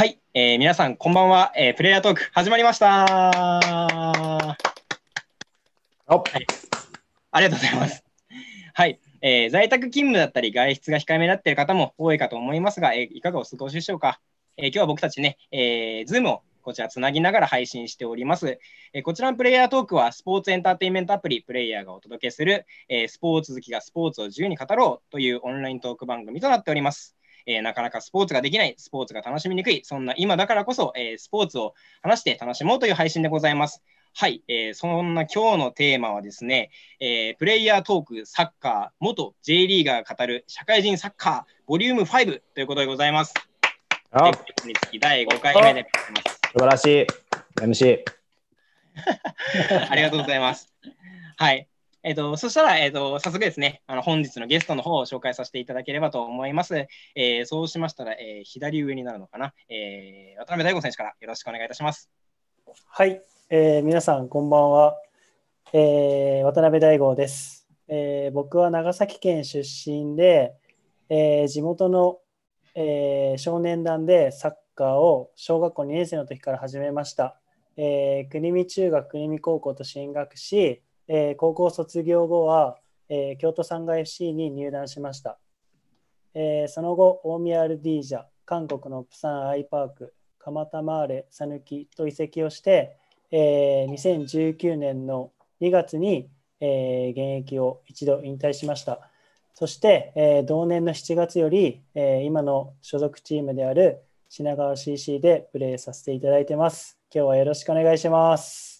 はい、皆さんこんばんは、プレイヤートーク始まりました。はい、ありがとうございます。はい、在宅勤務だったり外出が控えめになっている方も多いかと思いますが、いかがお過ごしでしょうか。今日は僕たちね、Zoom をこちらつなぎながら配信しております。こちらのプレイヤートークはスポーツエンターテインメントアプリプレイヤーがお届けする、スポーツ好きがスポーツを自由に語ろうというオンライントーク番組となっております。なかなかスポーツができない、スポーツが楽しみにくい、そんな今だからこそ、スポーツを話して楽しもうという配信でございます。はい、そんな今日のテーマはですね、プレイヤートークサッカー元 J リーガーが語る社会人サッカーボリューム5ということでございます。前回につき第5回目でございます。 素晴らしい MC ありがとうございます。はい。そしたら、早速ですね、本日のゲストの方を紹介させていただければと思います。そうしましたら、左上になるのかな、渡辺大吾選手からよろしくお願いいたします。 はい、皆さんこんばんは、渡辺大吾です。僕は長崎県出身で、地元の、少年団でサッカーを小学校2年生の時から始めました。国見中学、国見高校と進学し、高校卒業後は、京都サンガ FC に入団しました。その後、大宮アルディージャ、韓国のプサンアイパーク、蒲田マーレ、サヌキと移籍をして、2019年の2月に、現役を一度引退しました。そして、同年の7月より、今の所属チームである品川 CC でプレーさせていただいてます。今日はよろしくお願いします。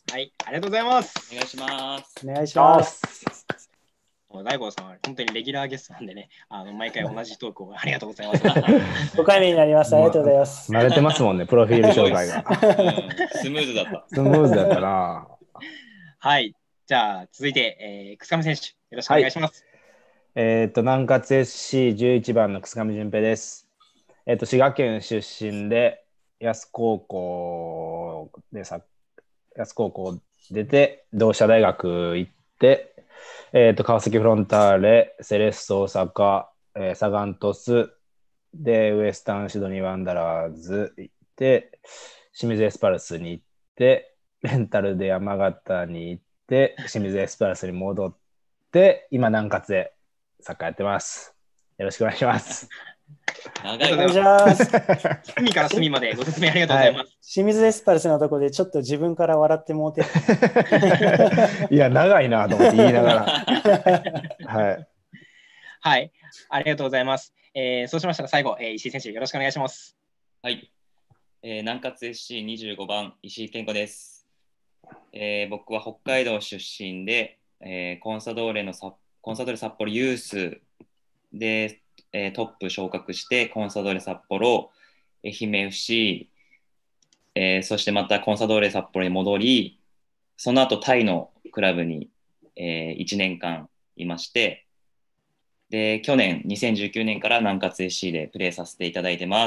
はい、ありがとうございます。 お願いします。 お願いします。 大吾さんは本当にレギュラーゲストなんでね、毎回同じトークをありがとうございます。 5回目になります。ありがとうございます。 慣れてますもんね、プロフィール紹介が。 スムーズだった。 スムーズだったな。 はい、じゃあ続いて、楠上選手、よろしくお願いします。 南葛 SC11 番の楠上純平です。滋賀県出身で、安高校出て、同志社大学行って、川崎フロンターレ、セレッソ大阪、サガン鳥栖で、ウエスタンシドニーワンダラーズ行って、清水エスパルスに行って、レンタルで山形に行って、清水エスパルスに戻って、今、南葛でサッカーやってます。よろしくお願いします。 ありがとうございます。隅から隅までご説明ありがとうございます。 清水エスパルスのところでちょっと自分から笑ってもうていや、長いなと思って言いながら。はい。 はい、ありがとうございます。そうしましたら最後、石井選手よろしくお願いします。 はい。南葛 SC25 番石井健吾です。僕は北海道出身で、コンサドーレ札幌ユースで、トップ昇格してコンサドーレ札幌、愛媛 FC、そしてまたコンサドーレ札幌に戻り、その後タイのクラブに、1年間いまして、で去年2019年から南葛 FC でプレーさせていただいてます。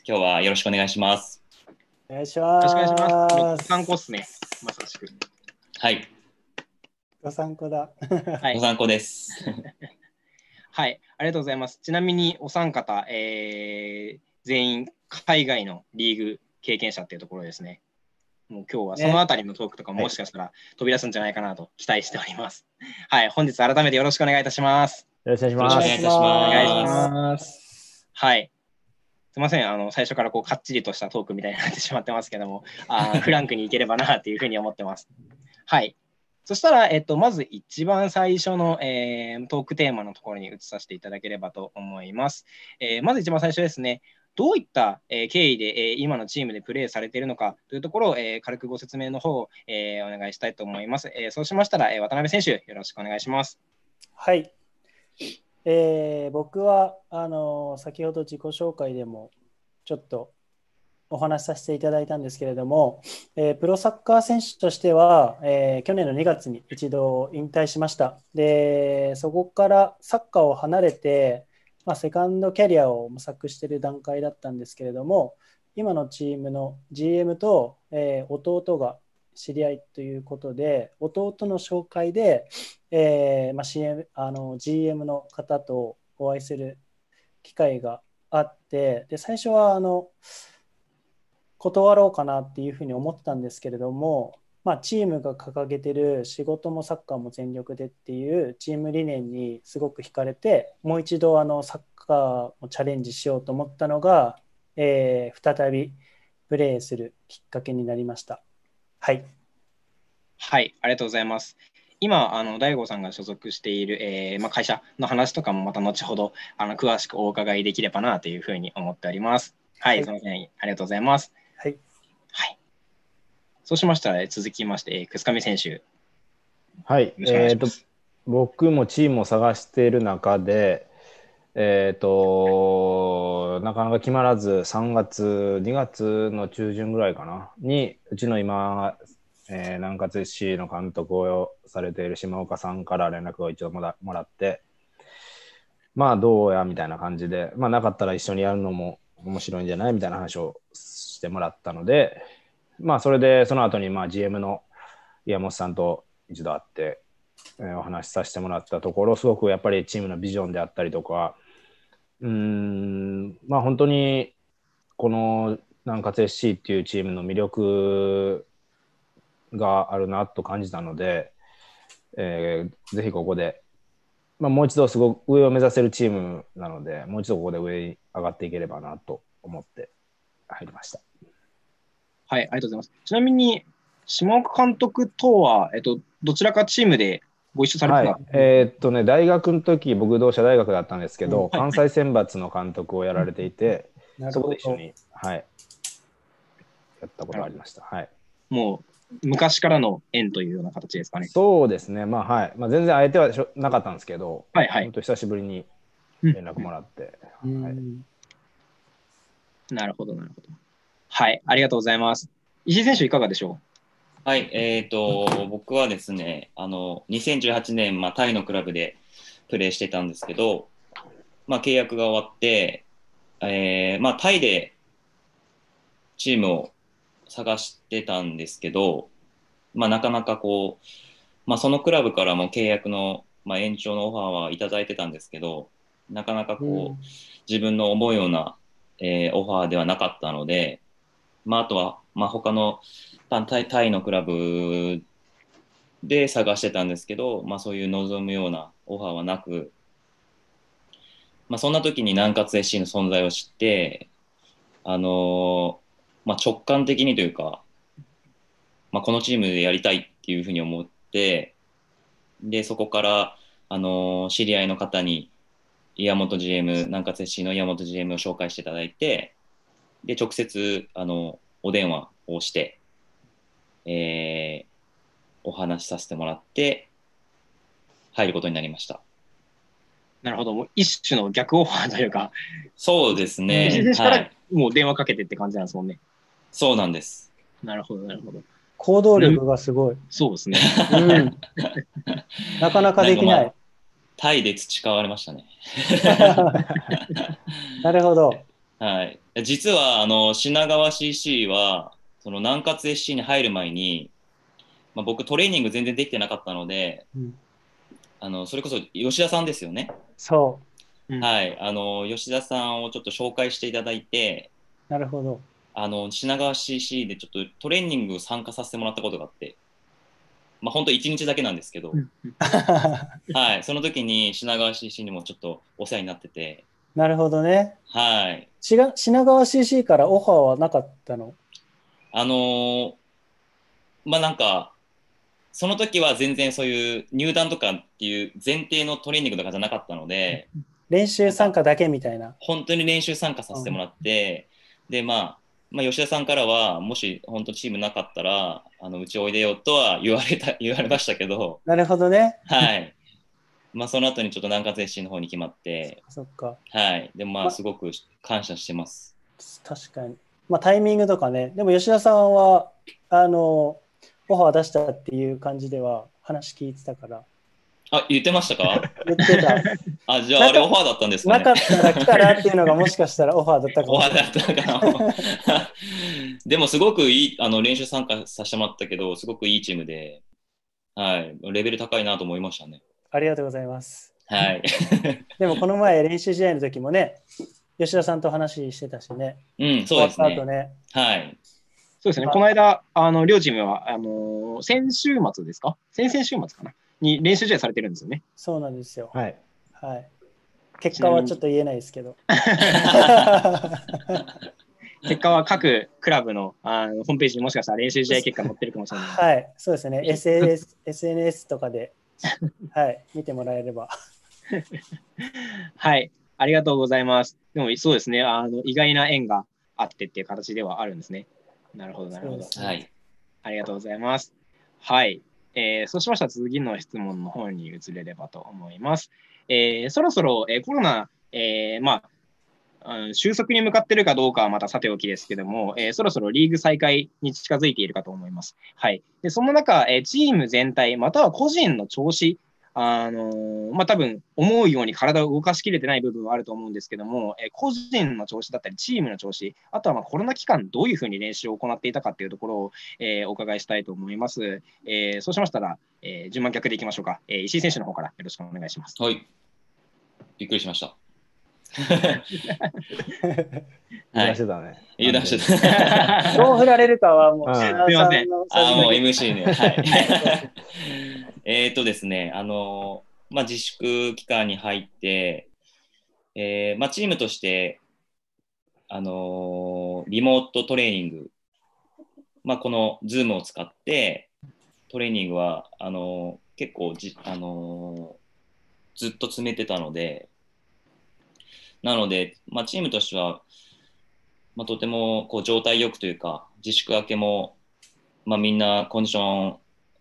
今日はよろしくお願いします。 お願いします。 よろしくお願いします。ご参考っすね。まさしく。 はい。 ご参考だ。 はい、ご参考です。 はい、ありがとうございます。ちなみにお三方、全員海外のリーグ経験者っていうところですね。もう今日はそのあたりのトークとかもしかしたら飛び出すんじゃないかなと期待しております。はい、本日改めてよろしくお願いいたします。 よろしくお願いします。 お願いいたします。 お願いします。はい。すみません、最初からこうかっちりとしたトークみたいになってしまってますけども、フランクにいければなというふうに思ってます。はい。そしたら、まず一番最初の、トークテーマのところに移させていただければと思います。まず一番最初ですね、どういった、経緯で、今のチームでプレーされているのかというところを、軽くご説明の方を、お願いしたいと思います。そうしましたら、渡辺選手、よろしくお願いします。 はい。僕は先ほど自己紹介でもちょっとお話しさせていただいたんですけれども、プロサッカー選手としては、去年の2月に一度引退しました。で、そこからサッカーを離れて、セカンドキャリアを模索している段階だったんですけれども、今のチームの GM と、弟が知り合いということで、弟の紹介で、GM の方とお会いする機会があって、で最初は断ろうかなっていうふうに思ってたんですけれども、チームが掲げてる仕事もサッカーも全力でっていうチーム理念にすごく惹かれて、もう一度サッカーをチャレンジしようと思ったのが、再びプレーするきっかけになりました。はい。 はい、ありがとうございます。今、大悟さんが所属している、会社の話とかもまた後ほど詳しくお伺いできればなというふうに思っております。はい、すみません。ありがとうございます。 はい。 はい。そうしましたら、続きまして、楠上選手。 はい。僕もチームを探している中で、なかなか決まらず、2月の中旬ぐらいかな、に、うちの今、南葛 SC の監督をされている島岡さんから連絡を一応もらって、どうやみたいな感じで、なかったら一緒にやるのも面白いんじゃないみたいな話をしてもらったので、それでその後にGM の岩本さんと一度会って、お話しさせてもらったところ、すごくやっぱりチームのビジョンであったりとか、本当にこの南葛 SC っていうチームの魅力があるなと感じたので、ぜひここで、もう一度すごく上を目指せるチームなので、もう一度ここで上に上がっていければなと思って入りました。 はい、ありがとうございます。ちなみに、島岡監督とは、どちらかチームでご一緒されてたんですか？ 大学の時、僕、同志社大学だったんですけど、関西選抜の監督をやられていて、そこで一緒に、やったことがありました。はい。 もう、昔からの縁というような形ですかね。 そうですね。全然相手はなかったんですけど、本当久しぶりに連絡もらって。 なるほど、なるほど。はい、ありがとうございます。石井選手、いかがでしょう？はい、僕はですね、2018年、タイのクラブでプレーしてたんですけど、契約が終わって、タイでチームを探してたんですけど、なかなかそのクラブからも契約の、延長のオファーはいただいてたんですけど、なかなか自分の思うような、オファーではなかったので、あとは、他のタイのクラブで探してたんですけど、そういう望むようなオファーはなく、そんな時に南葛 SC の存在を知って、直感的にというか、このチームでやりたいっていうふうに思って、で、そこから、知り合いの方に、南葛 SC の岩本 GM を紹介していただいて、で、直接、お電話をして、お話しさせてもらって、入ることになりました。 なるほど。もう一種の逆オファーというか。 そうですね。 石井選手からもう電話かけてって感じなんですもんね。 そうなんです。 なるほど、なるほど。 行動力がすごい。 そうですね。 なかなかできない。 タイで培われましたね。 なるほど。 はい。実は、品川 CC は、その南葛 SC に入る前に、僕トレーニング全然できてなかったので、それこそ吉田さんですよね。 そう。 はい。吉田さんをちょっと紹介していただいて、 なるほど。 品川 CC でちょっとトレーニングを参加させてもらったことがあって、本当1日だけなんですけど、はい。その時に品川 CC にもちょっとお世話になってて。 なるほどね。 はい。 品川 CC からオファーはなかったの？ なんか、その時は全然そういう入団とかっていう前提のトレーニングとかじゃなかったので、 練習参加だけみたいな。 本当に練習参加させてもらって、で、吉田さんからは、もし本当チームなかったら、うちおいでよとは言われましたけど。 なるほどね。 はい。その後にちょっと南葛 SC の方に決まって、 そっか。 はい。でもすごく感謝してます。 確かに。タイミングとかね。でも吉田さんは、オファー出したっていう感じでは話聞いてたから。 あ、言ってましたか？ 言ってた。 あ、じゃああれオファーだったんですかね。 なかったら来たらっていうのがもしかしたらオファーだったかも。 オファーだったかな。でもすごくいい、練習参加させてもらったけど、すごくいいチームで、はい、レベル高いなと思いましたね。 ありがとうございます。 はい。 でもこの前練習試合の時もね、吉田さんと話してたしね。 うん、そうですね。 終わった後ね。 はい。 そうですね、この間、両チームは、先週末ですか先々週末かなに練習試合されてるんですよね。 そうなんですよ。 はい。 はい。結果はちょっと言えないですけど。 結果は各クラブの、ホームページにもしかしたら練習試合結果載ってるかもしれない。 はい、そうですね。SNS とかで、はい、見てもらえれば。 はい、ありがとうございます。でもそうですね、意外な縁があってっていう形ではあるんですね。なるほど、なるほど。 はい。 ありがとうございます。はい。そうしましたら次の質問の方に移れればと思います。そろそろ、コロナ、収束に向かっているかどうかはまたさておきですけども、そろそろリーグ再開に近づいているかと思います。はい。で、その中、チーム全体、または個人の調子、多分思うように体を動かしきれてない部分はあると思うんですけども、個人の調子だったり、チームの調子、あとはコロナ期間、どういうふうに練習を行っていたかというところを、お伺いしたいと思います。そうしましたら、順番逆でいきましょうか。石井選手の方からよろしくお願いします。 はい。びっくりしました。 油断してたね。 油断してた。 どう振られるかはもう、 すみません。 もう MC ね。はい。ですね、自粛期間に入って、チームとして、リモートトレーニング、この Zoom を使ってトレーニングは結構ずっと詰めてたので、なので、チームとしては、とてもこう状態よくというか、自粛明けも、みんなコンディション、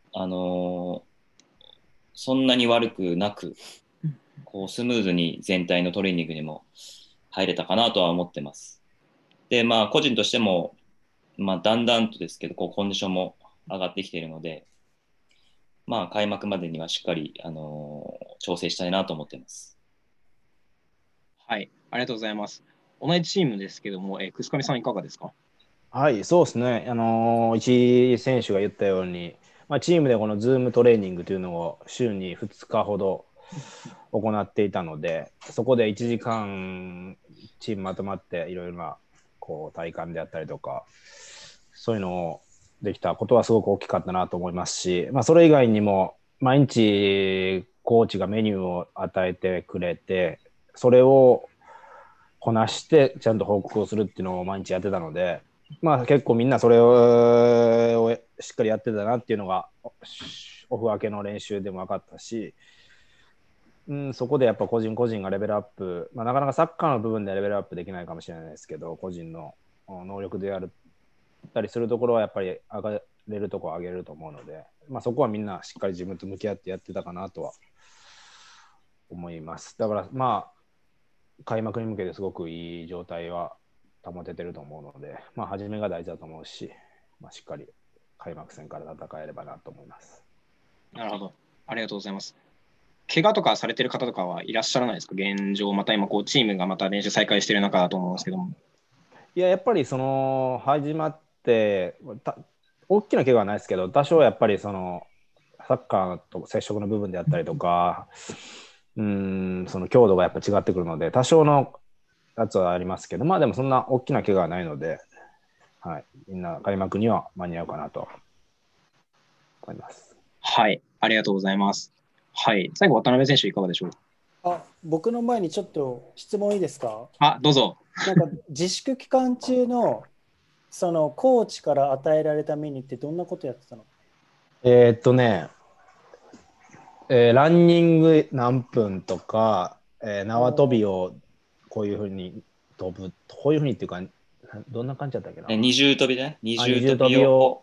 そんなに悪くなく、こうスムーズに全体のトレーニングにも入れたかなとは思ってます。で、個人としても、だんだんとですけど、こうコンディションも上がってきているので、開幕までにはしっかり、調整したいなと思っています。 はい、ありがとうございます。同じチームですけども、楠上さんいかがですか？ はい、そうですね。石井選手が言ったように、チームでこのズームトレーニングというのを週に2日ほど行っていたので、そこで1時間チームまとまっていろいろなこう体感であったりとか、そういうのをできたことはすごく大きかったなと思いますし、それ以外にも毎日コーチがメニューを与えてくれて、それをこなしてちゃんと報告をするっていうのを毎日やってたので、結構みんなそれをしっかりやってたなっていうのがオフ明けの練習でも分かったし、そこでやっぱ個人個人がレベルアップ、なかなかサッカーの部分ではレベルアップできないかもしれないですけど、個人の能力でやったりするところはやっぱり上がれるところを上げると思うので、そこはみんなしっかり自分と向き合ってやってたかなとは思います。だから開幕に向けてすごくいい状態は保ててると思うので、初めが大事だと思うし、しっかり開幕戦から戦えればなと思います。 なるほど。ありがとうございます。怪我とかされてる方とかはいらっしゃらないですか？現状、また今チームがまた練習再開している中だと思うんですけども。 いや、やっぱり始まって大きな怪我はないですけど、多少やっぱりサッカーと接触の部分であったりとか、その強度がやっぱ違ってくるので、多少のやつはありますけど、でもそんな大きな怪我はないので、はい、みんな開幕には間に合うかなと思います。 はい、ありがとうございます。はい、最後、渡辺選手いかがでしょう？ 僕の前にちょっと質問いいですか？ どうぞ。 自粛期間中のそのコーチから与えられたメニューってどんなことやってたの？ ランニング何分とか、縄跳びをこういうふうに飛ぶ、こういうふうにっていうか、どんな感じだったっけな。 二重跳びね。 二重跳びを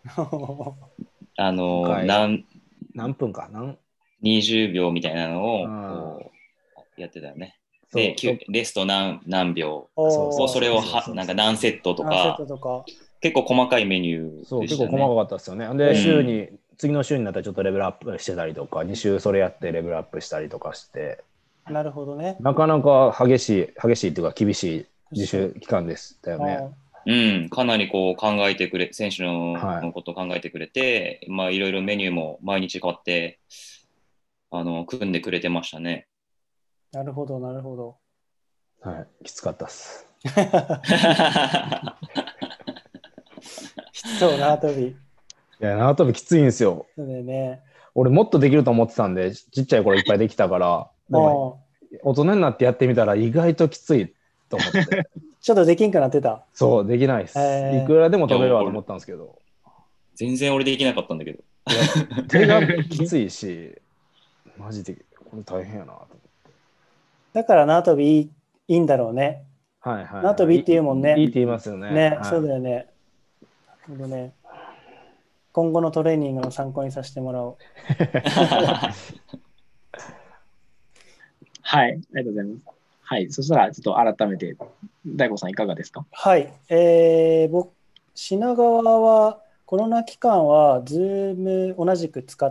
何分か 20秒みたいなのをこうやってたよね。で、レスト何秒、それをなんか何セットとか、結構細かいメニューでしたね。 結構細かかったですよね。で、次の週になったらちょっとレベルアップしてたりとか、2週それやってレベルアップしたりとかして、 なるほどね。 なかなか激しいっていうか厳しい自習期間でしたよね。 かなりこう考えてくれ、選手のことを考えてくれて、いろいろメニューも毎日変わって、組んでくれてましたね。 なるほど、なるほど。 はい、きつかったっす。 そう、縄跳び。 いや、縄跳びきついんですよ。 そうだよね。 俺もっとできると思ってたんで、ちっちゃい頃いっぱいできたから、でも大人になってやってみたら意外ときついと思って。 ちょっとできんくなってた。 そう、できないです。いくらでも飛べるわと思ったんですけど。 全然俺できなかったんだけど。 手がきついし、マジでこれ大変やなと思って。 だから縄跳びいいんだろうね。 はいはい。 縄跳びっていうもんね。 いいって言いますよね。 ね、 はい、 そうだよね。なるほどね。今後のトレーニングの参考にさせてもらおう。 はい、ありがとうございます。はい、そしたらちょっと改めて、大悟さんいかがですか？ はい。品川はコロナ期間は Zoom 同じく使って、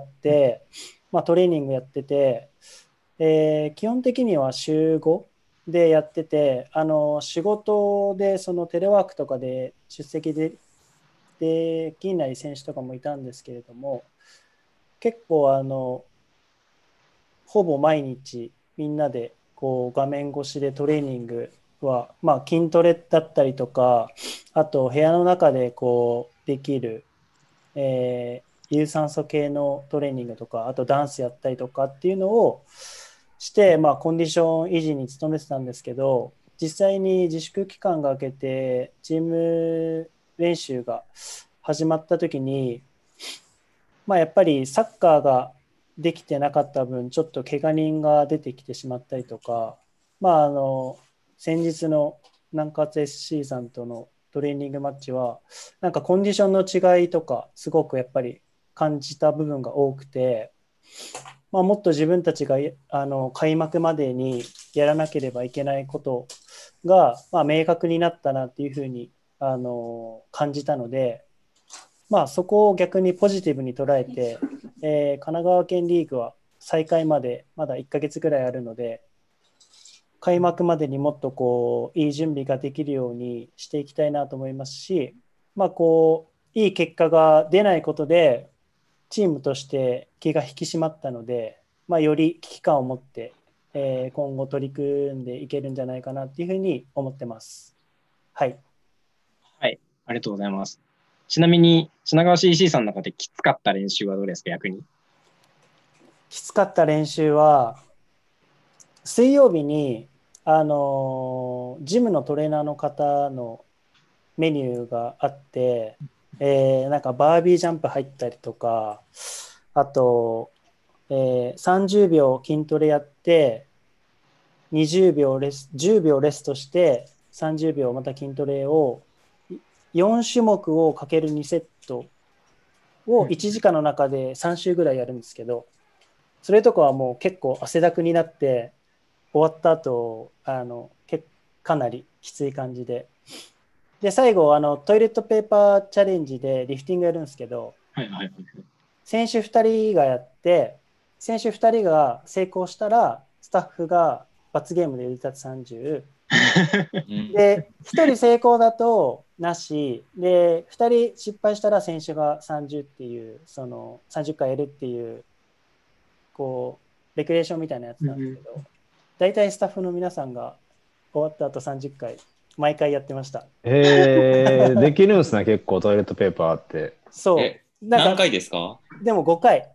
トレーニングやってて、基本的には週5でやってて、仕事でそのテレワークとかで出席できない選手とかもいたんですけれども、結構ほぼ毎日みんなでこう画面越しでトレーニングは、筋トレだったりとか、あと部屋の中でこうできる、有酸素系のトレーニングとか、あとダンスやったりとかっていうのをして、コンディション維持に努めてたんですけど、実際に自粛期間が明けてチーム練習が始まった時に、やっぱりサッカーができてなかった分、ちょっと怪我人が出てきてしまったりとか、先日の南葛 SC さんとのトレーニングマッチは、なんかコンディションの違いとか、すごくやっぱり感じた部分が多くて、もっと自分たちが開幕までにやらなければいけないことが、明確になったなっていうふうに感じたので、そこを逆にポジティブに捉えて、神奈川県リーグは再開までまだ1ヶ月ぐらいあるので、開幕までにもっとこういい準備ができるようにしていきたいなと思いますし、いい結果が出ないことでチームとして気が引き締まったので、より危機感を持って、今後取り組んでいけるんじゃないかなっていうふうに思ってます。はい。 はい、ありがとうございます。ちなみに、品川 CC さんの中できつかった練習はどうですか、逆に。 きつかった練習は、水曜日に、ジムのトレーナーの方のメニューがあって、なんかバービージャンプ入ったりとか、あと、30秒筋トレやって、20秒10秒レストして、30秒また筋トレを、4種目をかける2セットを1時間の中で3週ぐらいやるんですけど、それとかはもう結構汗だくになって、終わった後、かなりきつい感じで。で、最後、トイレットペーパーチャレンジでリフティングやるんですけど、選手2人がやって、選手2人が成功したら、スタッフが罰ゲームで腕立て30。で、1人成功だとなし、で、2人失敗したら選手が30っていう、その30回やるっていう、こう、レクリエーションみたいなやつなんですけど、大体スタッフの皆さんが終わった後30回、毎回やってました。 できるんですね、結構トイレットペーパーって。 そう。 何回ですか？ でも5回。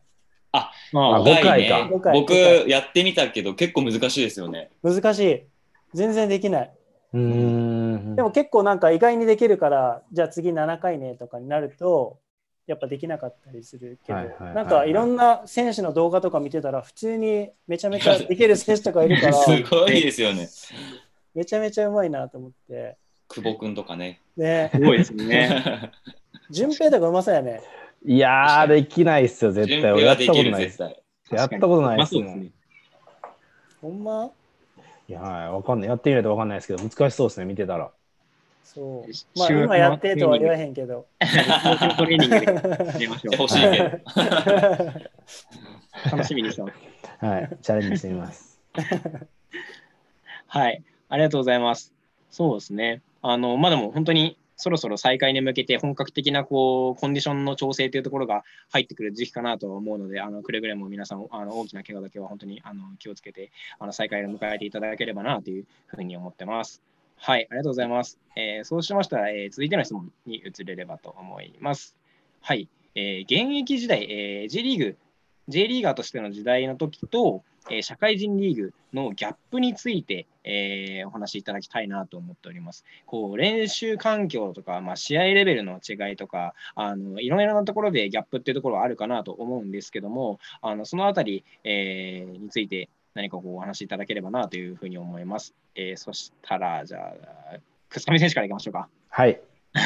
5回ね。 5回僕やってみたけど結構難しいですよね。 難しい。全然できない。 でも結構なんか意外にできるから、じゃあ次7回ねとかになると、やっぱできなかったりするけど、なんかいろんな選手の動画とか見てたら、普通にめちゃめちゃできる選手とかいるから、 すごいですよね。 めちゃめちゃうまいなと思って。 久保君とかね。 すごいですね。 順平とかうまそうやね。 いやー、できないっすよ、絶対。俺やったことないです。やったことないですもん。 ほんま？ いや、わかんない。やってみないとわかんないですけど、難しそうですね、見てたら。 そう。今やってとは言わへんけど。 トレーニングで出ましょう。 欲しいけど。 楽しみにしてます。 はい、チャレンジしてみます。 はい、ありがとうございます。そうですね。でも本当にそろそろ再開に向けて本格的なコンディションの調整というところが入ってくる時期かなと思うので、くれぐれも皆さん大きな怪我だけは本当に気をつけて再開を迎えていただければなというふうに思ってます。 はい、ありがとうございます。そうしましたら、続いての質問に移れればと思います。はい、現役時代、J リーグ、J リーガーとしての時代の時と、社会人リーグのギャップについて、お話しいただきたいなと思っております。こう練習環境とか、試合レベルの違いとか、いろいろなところでギャップっていうところはあるかなと思うんですけども、そのあたり、について何かこうお話しいただければなというふうに思います。そしたら、じゃあ、楠上選手からいきましょうか。 はい。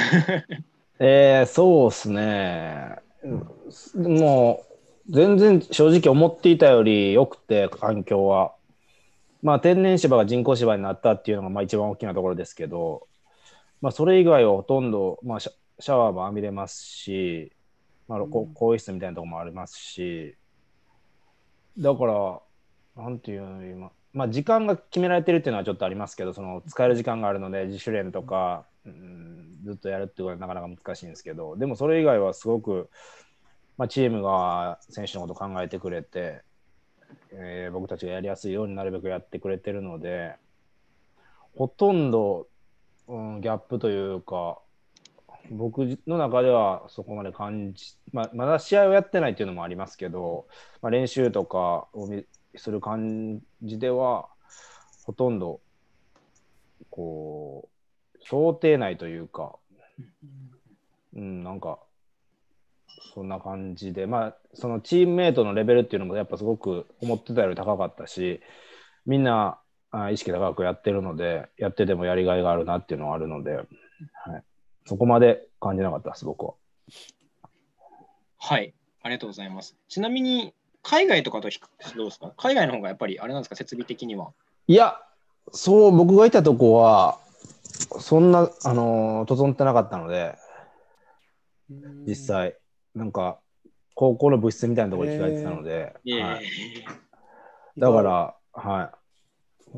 そうですね。もう、全然正直思っていたより良くて、環境は。天然芝が人工芝になったっていうのが一番大きなところですけど、それ以外はほとんど、シャワーも浴びれますし、更衣室みたいなところもありますし、だから、なんていうの、時間が決められてるっていうのはちょっとありますけど、その使える時間があるので、自主練とか、ずっとやるっていうのはなかなか難しいんですけど、でもそれ以外はすごく、チームが選手のことを考えてくれて、僕たちがやりやすいようになるべくやってくれてるので、ほとんど、ギャップというか、僕の中ではそこまで感じ、まだ試合をやってないっていうのもありますけど、練習とかをする感じではほとんどこう想定内というか、なんかそんな感じで、そのチームメイトのレベルっていうのもやっぱすごく思ってたより高かったし、みんな意識高くやってるので、やっててもやりがいがあるなっていうのはあるので、はい、そこまで感じなかったです、僕は。 はい、ありがとうございます。ちなみに、海外とかと比較してどうですか？海外の方がやっぱりあれなんですか、設備的には。 いや、僕がいたとこは、そんな、整ってなかったので、実際、なんか、高校の部室みたいなところに着替えてたので、はい、だから、はい。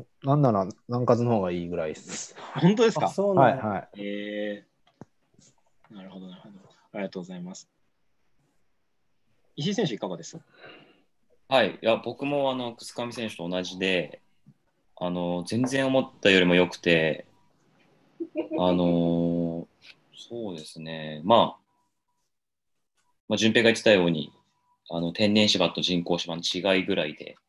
なんなら、南葛の方がいいぐらいです。 本当ですか？ そうなんだ。 なるほど、なるほど。ありがとうございます。石井選手、いかがです？ はい、いや僕も楠上選手と同じで、全然思ったよりも良くて、そうですね、順平が言ってたように、天然芝と人工芝の違いぐらいで、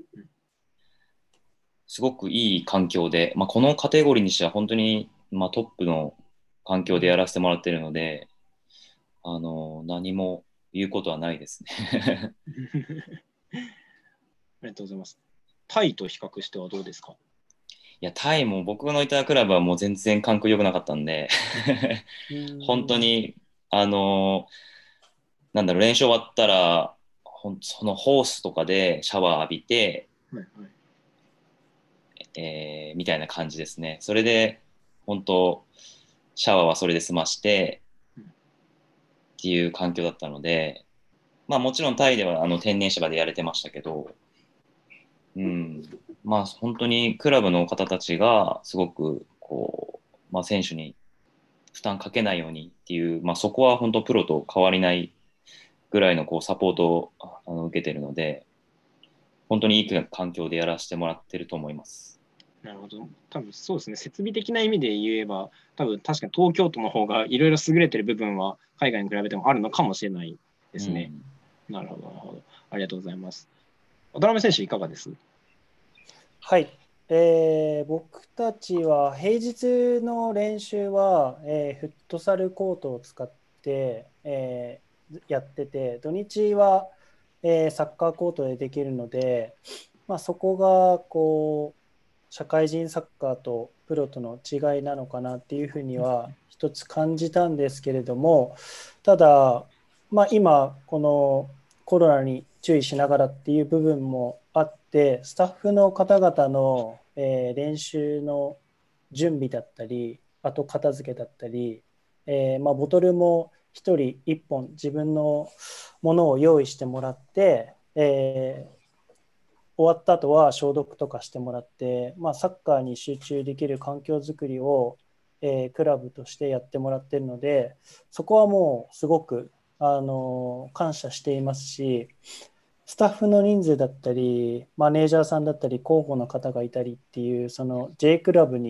すごくいい環境で、このカテゴリーにしては本当に、トップの環境でやらせてもらってるので、何も言うことはないですね。 ありがとうございます。タイと比較してはどうですか？ いや、タイも僕のいたクラブはもう全然環境良くなかったんで本当に、練習終わったら、そのホースとかでシャワー浴びて、みたいな感じですね。それで、本当、シャワーはそれで済ましてっていう環境だったので、もちろんタイでは天然芝でやれてましたけど、本当にクラブの方たちがすごく選手に負担かけないようにっていう、そこは本当プロと変わりないぐらいのサポートを受けてるので、本当にいい環境でやらせてもらってると思います。 なるほど。多分そうですね。設備的な意味で言えば、多分確かに東京都の方がいろいろ優れてる部分は海外に比べてもあるのかもしれないですね。なるほど、なるほど。ありがとうございます。渡辺選手、いかがです？ はい。僕たちは平日の練習は、フットサルコートを使って、やってて、土日は、サッカーコートでできるので、そこが社会人サッカーとプロとの違いなのかなっていうふうには一つ感じたんですけれども、ただ、今このコロナに注意しながらっていう部分もあって、スタッフの方々の、練習の準備だったり、あと片付けだったり、ボトルも1人1本自分のものを用意してもらって、終わった後は消毒とかしてもらって、サッカーに集中できる環境づくりを、クラブとしてやってもらっているので、そこはもうすごく感謝していますし、スタッフの人数だったりマネージャーさんだったり広報の方がいたりっていう、その J クラブに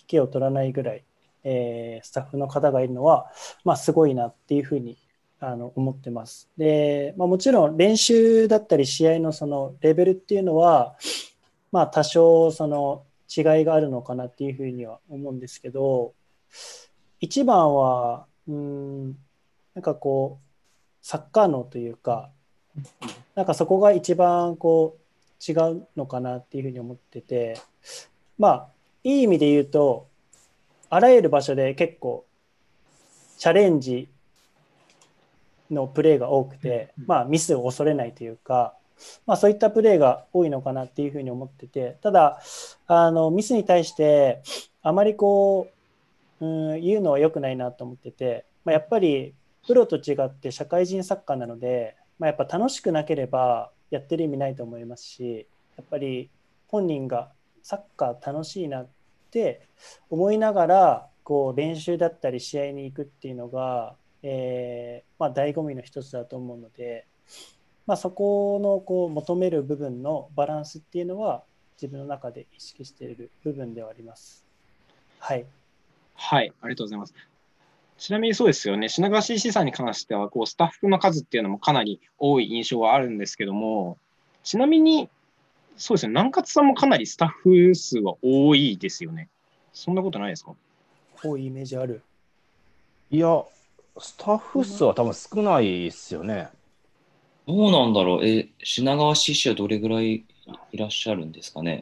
けを取らないぐらい、スタッフの方がいるのは、すごいなっていうふうに思ってます。で、もちろん練習だったり試合のそのレベルっていうのは、多少その違いがあるのかなっていうふうには思うんですけど、一番はなんかこうサッカー脳というか、なんかそこが一番こう違うのかなっていうふうに思ってて、いい意味で言うと、あらゆる場所で結構チャレンジのプレーが多くて、ミスを恐れないというか、そういったプレーが多いのかなっていうふうに思ってて、ただミスに対してあまりこう言うのは良くないなと思ってて、やっぱりプロと違って社会人サッカーなので、やっぱ楽しくなければやってる意味ないと思いますし、やっぱり本人がサッカー楽しいなって思いながらこう練習だったり試合に行くっていうのが、醍醐味の一つだと思うので、そこのこう求める部分のバランスっていうのは自分の中で意識している部分ではあります。はい。 はい、ありがとうございます。ちなみにそうですよね、品川 CC さんに関してはこうスタッフの数っていうのもかなり多い印象はあるんですけども、ちなみにそうですね、南葛さんもかなりスタッフ数は多いですよね。そんなことないですか？ 多いイメージある。 いや、スタッフ数は多分少ないですよね。 どうなんだろう。品川 CC はどれぐらいいらっしゃるんですかね。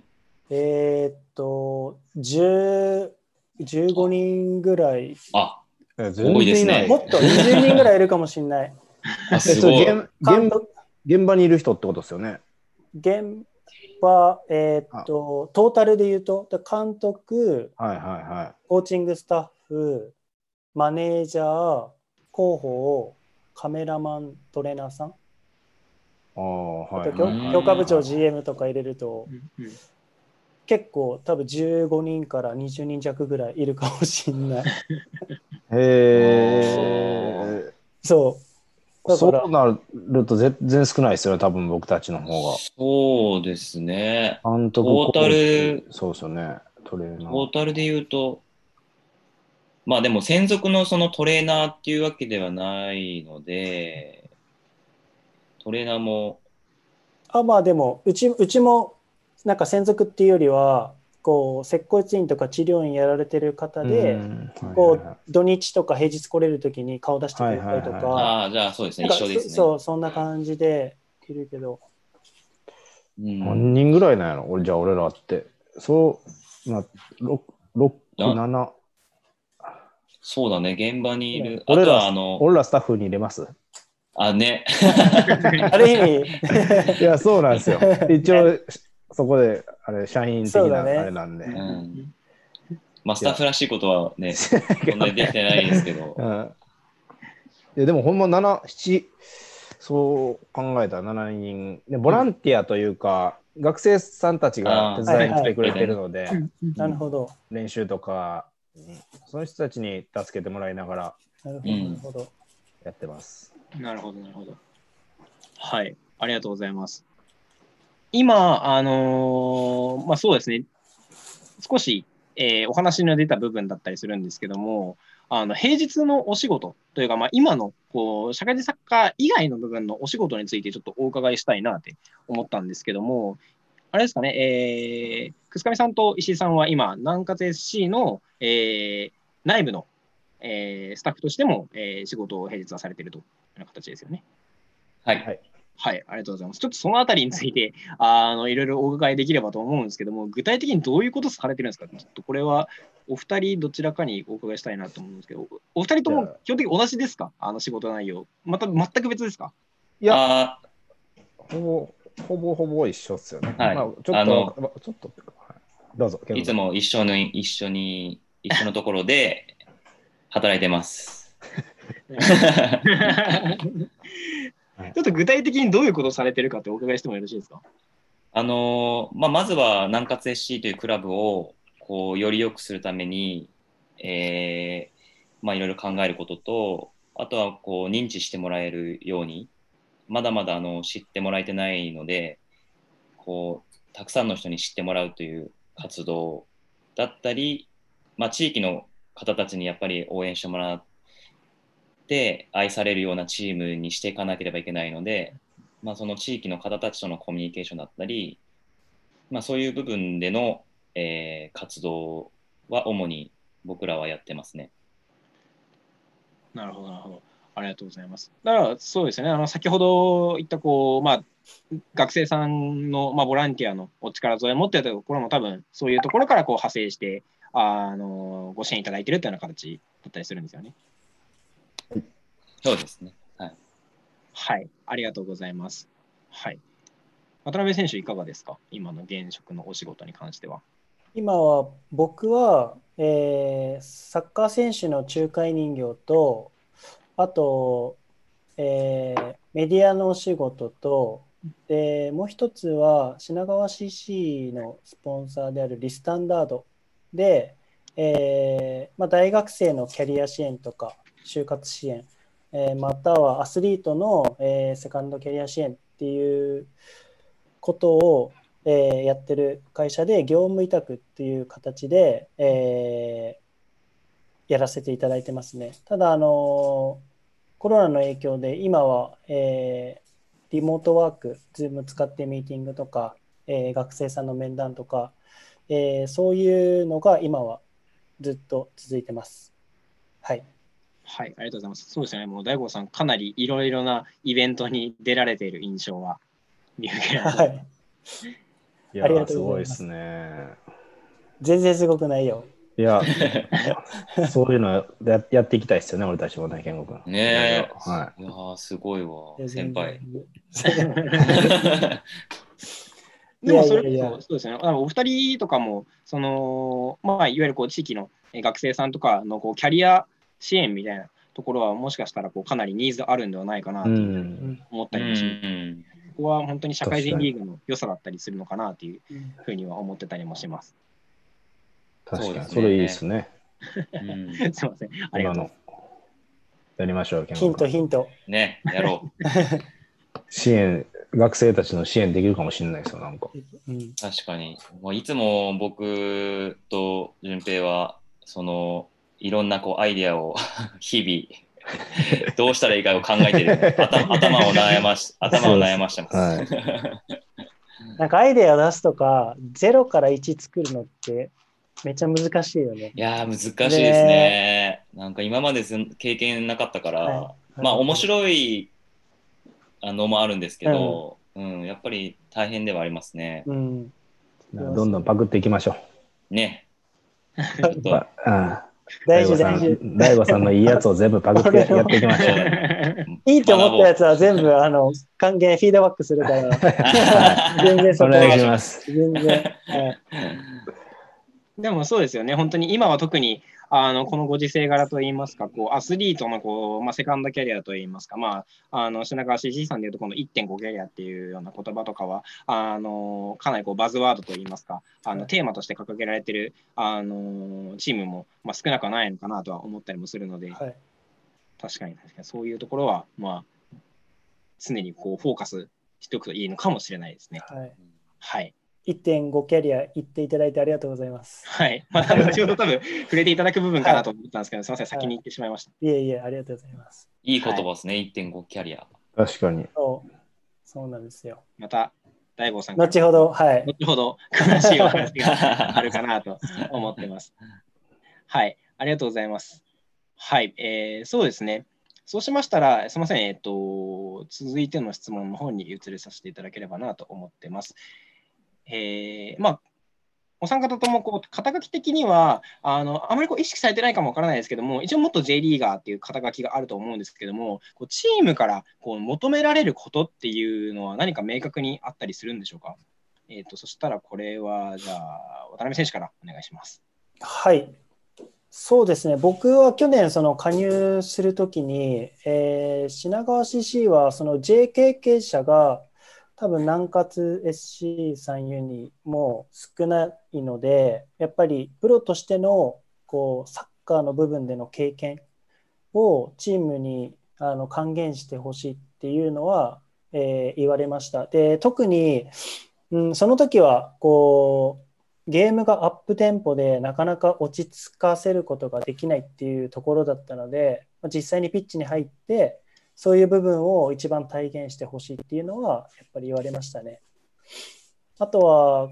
15人ぐらい。 あ、 全多いですね然いない。 もっと20人ぐらいいるかもしれない。 すごい。 現場にいる人ってことですよね。 現場、トータルで言うと、監督、コーチングスタッフ、マネージャー、広報、カメラマン、トレーナーさん、強化部長、GM とか入れると、結構多分15人から20人弱ぐらいいるかもしれない。 へえ。そうなると全然少ないですよね、多分僕たちの方が。 そうですね。 監督、 トータル、 そうですよね、トレーナー。 トータルで言うと、でも専属のそのトレーナーっていうわけではないので、トレーナーも。 でもうちもなんか専属っていうよりは、こう接骨院とか治療院やられてる方で、土日とか平日来れるときに顔出してくれたりとか、 じゃあそうですね、一緒ですね。 そんな感じでいるけど。 何人ぐらいなんやろ、じゃあ俺らって。6、7。 そうだね、現場にいる。 俺らスタッフに入れます？ ね。 ある意味。 いや、そうなんですよ。一応、そこで社員的なあれなんで。 スタッフらしいことはね、そんなにできてないですけど。 いやでもほんま7、7、そう考えたら7人で、ボランティアというか、学生さんたちが手伝いに来てくれてるので、 なるほど。 練習とかその人たちに助けてもらいながらやってます。 なるほど、なるほど。はい、ありがとうございます。今、そうですね、少し、お話の出た部分だったりするんですけども、平日のお仕事というか、今のこう社会人サッカー以外の部分のお仕事についてちょっとお伺いしたいなって思ったんですけども、あれですかね、楠上さんと石井さんは今、南葛 SC の、内部の、スタッフとしても、仕事を平日はされているというような形ですよね。 はい。 はい、ありがとうございます。ちょっとそのあたりについていろいろお伺いできればと思うんですけども、具体的にどういうことされてるんですか？ちょっとこれはお二人どちらかにお伺いしたいなと思うんですけど、お二人とも基本的に同じですか？仕事内容。また全く別ですか？ いや、ほぼ一緒ですよね。 はい。 ちょっとどうぞ。 いつも一緒のところで働いてます。 ちょっと具体的にどういうことをされてるかってお伺いしてもよろしいですか？ まずは南葛 SC というクラブをこうより良くするために、いろいろ考えることと、あとはこう認知してもらえるように、まだまだ知ってもらえてないので、こうたくさんの人に知ってもらうという活動だったり、 地域の方たちにやっぱり応援してもらって愛されるようなチームにしていかなければいけないので、その地域の方たちとのコミュニケーションだったり、そういう部分での、活動は主に僕らはやってますね。 なるほど、なるほど。ありがとうございます。だからそうですね、先ほど言った学生さんの、ボランティアのお力添え持っているところも多分そういうところから派生してご支援いただいているというような形だったりするんですよね。 そうですね。はい。 はい、ありがとうございます。はい。渡辺選手いかがですか、今の現職のお仕事に関しては。 今は僕は、サッカー選手の仲介人形と、あと、メディアのお仕事と、でもう一つは品川 CC のスポンサーであるリスタンダードで、大学生のキャリア支援とか就活支援、またはアスリートの、セカンドキャリア支援っていうことを、やってる会社で業務委託っていう形で、やらせていただいてますね。ただコロナの影響で今は、リモートワーク、Zoom 使ってミーティングとか、学生さんの面談とか、そういうのが今はずっと続いてます。はい。 はい、ありがとうございます。そうですね、もう大悟さん、かなりいろいろなイベントに出られている印象は見受けられます。 はい。 いありがや、すとうございます。 ごいですね。 全然すごくないよ。 いや、そういうのやっていきたいですよね、俺たちもね、健吾君。 ねえ。 はい。 いやー、すごいわ、先輩。 でもそれこそ、そうですね、お二人とかも、いわゆる地域の学生さんとかのキャリア支援みたいなところは、もしかしたらかなりニーズあるんではないかなと思ったりもします。ここは本当に社会人リーグの良さだったりするのかなというふうには思ってたりもします。 確かに、それいいですね。 すみません、ありがとう。 やりましょう、 ヒント。 ね、やろう。 支援、学生たちの支援できるかもしれないですよ、なんか。 確かに。いつも僕と順平は、いろんなアイディアを日々、どうしたらいいかを考えてる。頭を悩ましてます。はい、 なんかアイデアを出すとか、0から1作るのってめっちゃ難しいよね。 いやー、難しいですね。なんか今まで経験なかったから、面白いのもあるんですけど、やっぱり大変ではありますね。 どんどんパクっていきましょう。ね。 大事。 大悟さんのいいやつを全部パクってやっていきましょう。 いいと思ったやつは全部還元、フィードバックするから。全然そこお願いします。 全然。 でもそうですよね、本当に今は特にこのご時世柄といいますか、アスリートのセカンドキャリアといいますか、品川 CC さんでいうとこの 1.5 キャリアっていうような言葉とかは、かなりバズワードといいますか、テーマとして掲げられているチームも、少なくはないのかなとは思ったりもするので、 はい、 確かにそういうところは、常にフォーカスしておくといいのかもしれないですね。はい。 1.5 キャリア言っていただいてありがとうございます。 はい。後ほど多分触れていただく部分かなと思ったんですけど、すみません、先に言ってしまいました。 いえ、ありがとうございます。 いい言葉ですね、1.5 キャリア。 確かに。 そうなんですよ。 また、大悟さん後ほど詳しいお話があるかなと思ってます。はい、ありがとうございます。はい、そうですね。そうしましたら、すみません、続いての質問の方に移りさせていただければなと思ってます。お三方とも肩書き的にはあまり意識されてないかもわからないですけども、一応元 J リーガーっていう肩書きがあると思うんですけども、チームから求められることっていうのは何か明確にあったりするんでしょうか。そしたらこれはじゃあ渡辺選手からお願いします。 はい、そうですね。僕は去年加入するときに、品川 CC はJ 経験者が多分南葛 SC3 ユニも少ないので、やっぱりプロとしてのサッカーの部分での経験をチームに還元してほしいっていうのは、言われました。で、特に、その時はゲームがアップテンポでなかなか落ち着かせることができないっていうところだったので、実際にピッチに入ってそういう部分を一番体現してほしいっていうのはやっぱり言われましたね。あとは、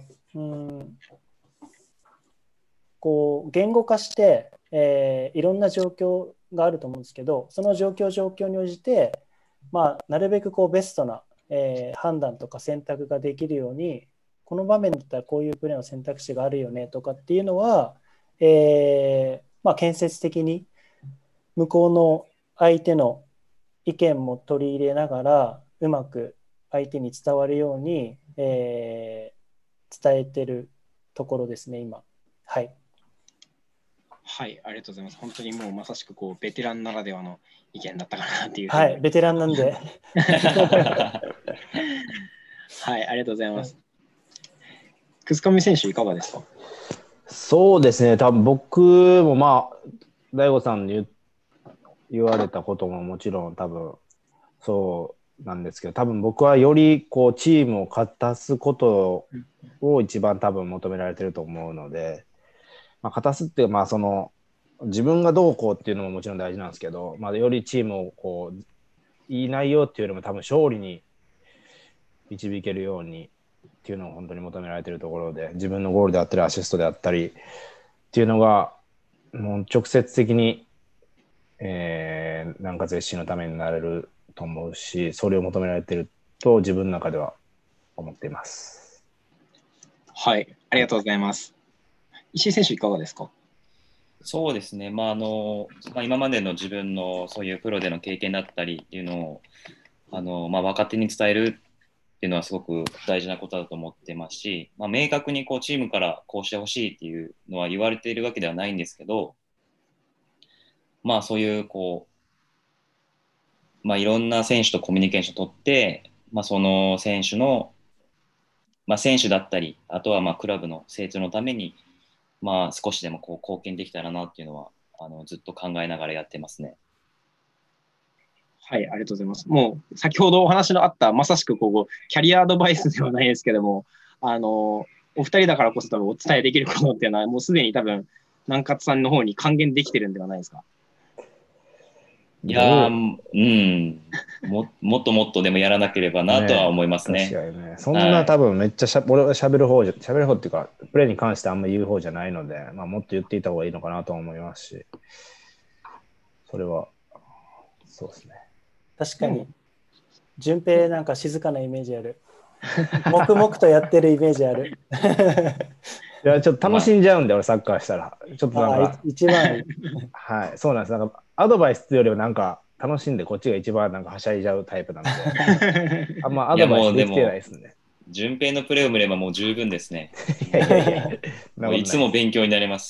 こう言語化して、いろんな状況があると思うんですけど、その状況に応じて、なるべくこうベストな、判断とか選択ができるように、この場面だったらこういうプレーの選択肢があるよねとかっていうのは、建設的に向こうの相手の意見も取り入れながらうまく相手に伝わるように、伝えてるところですね、今。はい。 はい、ありがとうございます。本当にもうまさしくこうベテランならではの意見だったかなっていう。 はい、ベテランなんで。 はい、ありがとうございます。くすかみ選手いかがですか？ そうですね、多分僕も大悟さんに言われたことももちろん多分そうなんですけど、多分僕はよりこうチームを勝たすことを一番多分求められてると思うので、勝たすってその自分がどうこうっていうのももちろん大事なんですけど、よりチームをこういい内容っていうよりも多分勝利に導けるようにっていうのを本当に求められているところで、自分のゴールであったりアシストであったりっていうのがもう直接的に、南葛 SC のためになれると思うし、それを求められていると自分の中では思っています。 はい、ありがとうございます。石井選手いかがですか？ そうですね、今までの自分のそういうプロでの経験だったりっていうのを若手に伝えるっていうのはすごく大事なことだと思ってますし、明確にこうチームからこうしてほしいっていうのは言われているわけではないんですけど、そういうこう、いろんな選手とコミュニケーションを取って、その選手の、選手だったり、あとはクラブの成長のために、少しでもこう貢献できたらなっていうのはずっと考えながらやってますね。 はい、ありがとうございます。もう先ほどお話のあったまさしくこうキャリアアドバイスではないですけども、お二人だからこそ多分お伝えできることっていうのはもうすでに多分南葛さんの方に還元できてるんではないですか？ いやもっともっとでもやらなければなとは思いますね。 確かにね。そんな多分めっちゃ俺は喋る方っていうか、プレーに関してあんまり言う方じゃないので、もっと言っていた方がいいのかなとは思いますし、それはそうですね。 確かに。順平なんか静かなイメージある。黙々とやってるイメージある。 いや、ちょっと楽しんじゃうんで、俺サッカーしたら。ちょっとなんか。 一番。 はい、そうなんです。なんかアドバイスよりはなんか楽しんでこっちが一番なんかはしゃいじゃうタイプなので、あんまアドバイスできてないですね。 順平のプレーを見ればもう十分ですね。いつも勉強になります。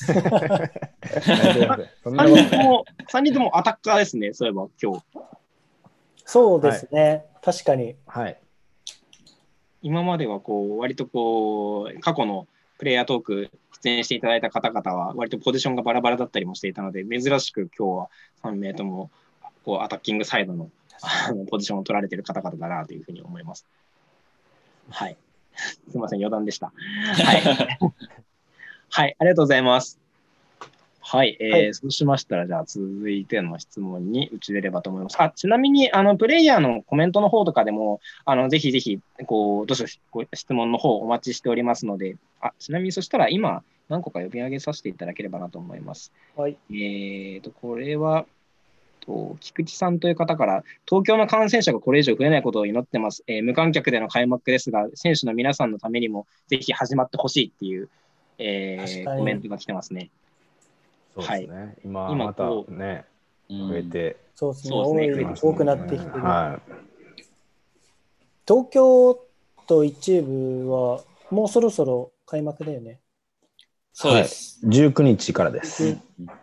3人ともアタッカーですね、そういえば今日。 そうですね、はい、確かに。 はい。 今まではこう割とこう過去のプレイヤートーク出演していただいた方々は割とポジションがバラバラだったりもしていたので、珍しく今日は3名ともこうアタッキングサイドのポジションを取られている方々だなというふうに思います。はい。すみません、余談でした。はい。はい、ありがとうございます。はい、そうしましたら、じゃあ続いての質問に移れればと思います。ちなみに、プレイヤーのコメントの方とかでも、ぜひぜひ、どうしご質問の方お待ちしておりますので、ちなみにそしたら今、何個か呼び上げさせていただければなと思います。 はい。 これは、菊池さんという方から、東京の感染者がこれ以上増えないことを祈ってます。無観客での開幕ですが、選手の皆さんのためにも、ぜひ始まってほしいっていう、コメントが来てますね。 そうですね。はい、今またね、増えて、 そうですね、多くなってきてる。 はい、 東京都一部はもうそろそろ開幕だよね。 そうです。 はい、19日からです。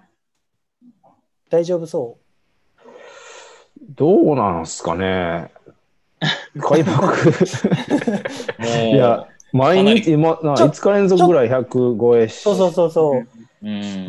大丈夫そう？ どうなんすかね。開幕いや、毎日、5日連続ぐらい100超えして、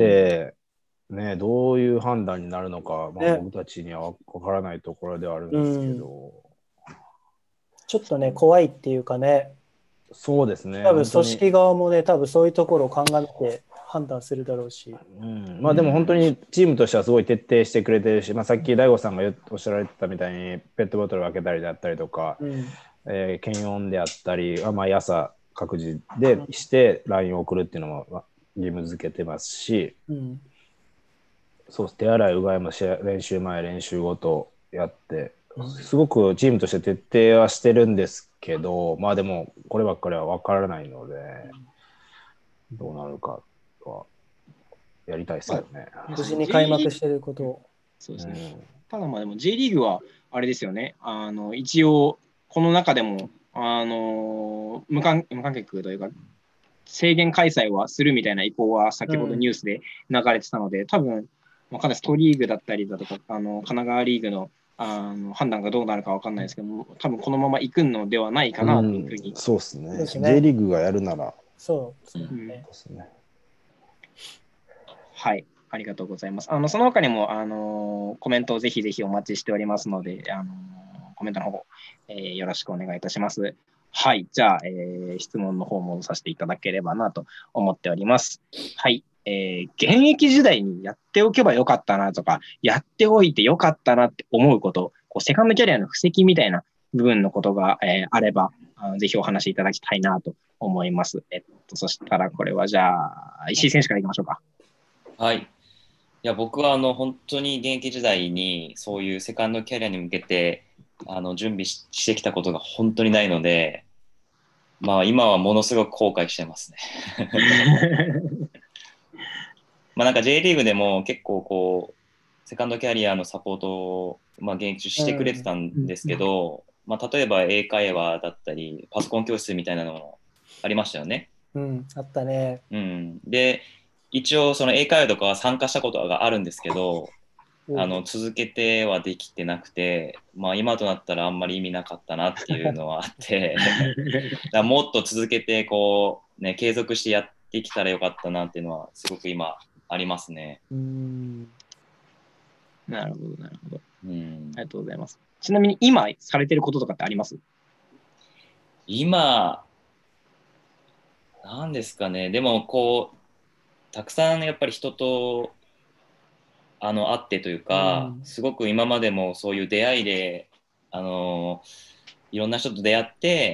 ね、どういう判断になるのか、僕たちには分からないところではあるんですけど。 ちょっとね、怖いっていうかね、 そうですね。 多分組織側もね、多分そういうところを鑑みて判断するだろうし。 まあでも本当にチームとしてはすごい徹底してくれてるし、まあ、さっき大悟さんがおっしゃられてたみたいにペットボトルを開けたりだったりとか、検温であったり、毎朝各自でして LINE を送るっていうのも義務付けてますし、そう手洗いうがいも練習前練習後とやってすごくチームとして徹底はしてるんですけど、まあでもこればっかりは分からないので、どうなるかはやりたいですよね。 無事に開幕してることを。 そうですね。ただまあでも J リーグはあれですよね。一応この中でも無観客というか制限開催はするみたいな意向は先ほどニュースで流れてたので、多分かなりストリーグだったりだとか神奈川リーグの判断がどうなるか分かんないですけども、多分このまま行くのではないかなというふうに、 そうですね。J リーグがやるならそうですね。 はい、ありがとうございます。その他にもコメントをぜひぜひお待ちしておりますので、コメントの方、よろしくお願いいたします。はい、じゃあ、質問の方もさせていただければなと思っております。はい、現役時代にやっておけばよかったなとか、やっておいてよかったなって思うこと、セカンドキャリアの布石みたいな部分のことが、あれば、ぜひお話しいただきたいなと思います。そしたらこれはじゃあ、石井選手からいきましょうか。 はい。いや、僕は本当に現役時代にそういうセカンドキャリアに向けて準備してきたことが本当にないので、まあ今はものすごく後悔してますね。まあなんか J リーグでも結構こうセカンドキャリアのサポートを現役中してくれてたんですけど、まあ例えば英会話だったりパソコン教室みたいなのもありましたよね。 あったね。 で一応その英会話とかは参加したことがあるんですけど、続けてはできてなくて、まあ、今となったらあんまり意味なかったなっていうのはあってだもっと続けてこう、ね、継続してやってきたらよかったなっていうのはすごく今ありますね。 なるほどなるほど。ありがとうございます。ちなみに今されてることとかってあります？ 今なんですかね。でもこうたくさんやっぱり人と会ってというか、すごく今までもそういう出会いでいろんな人と出会って、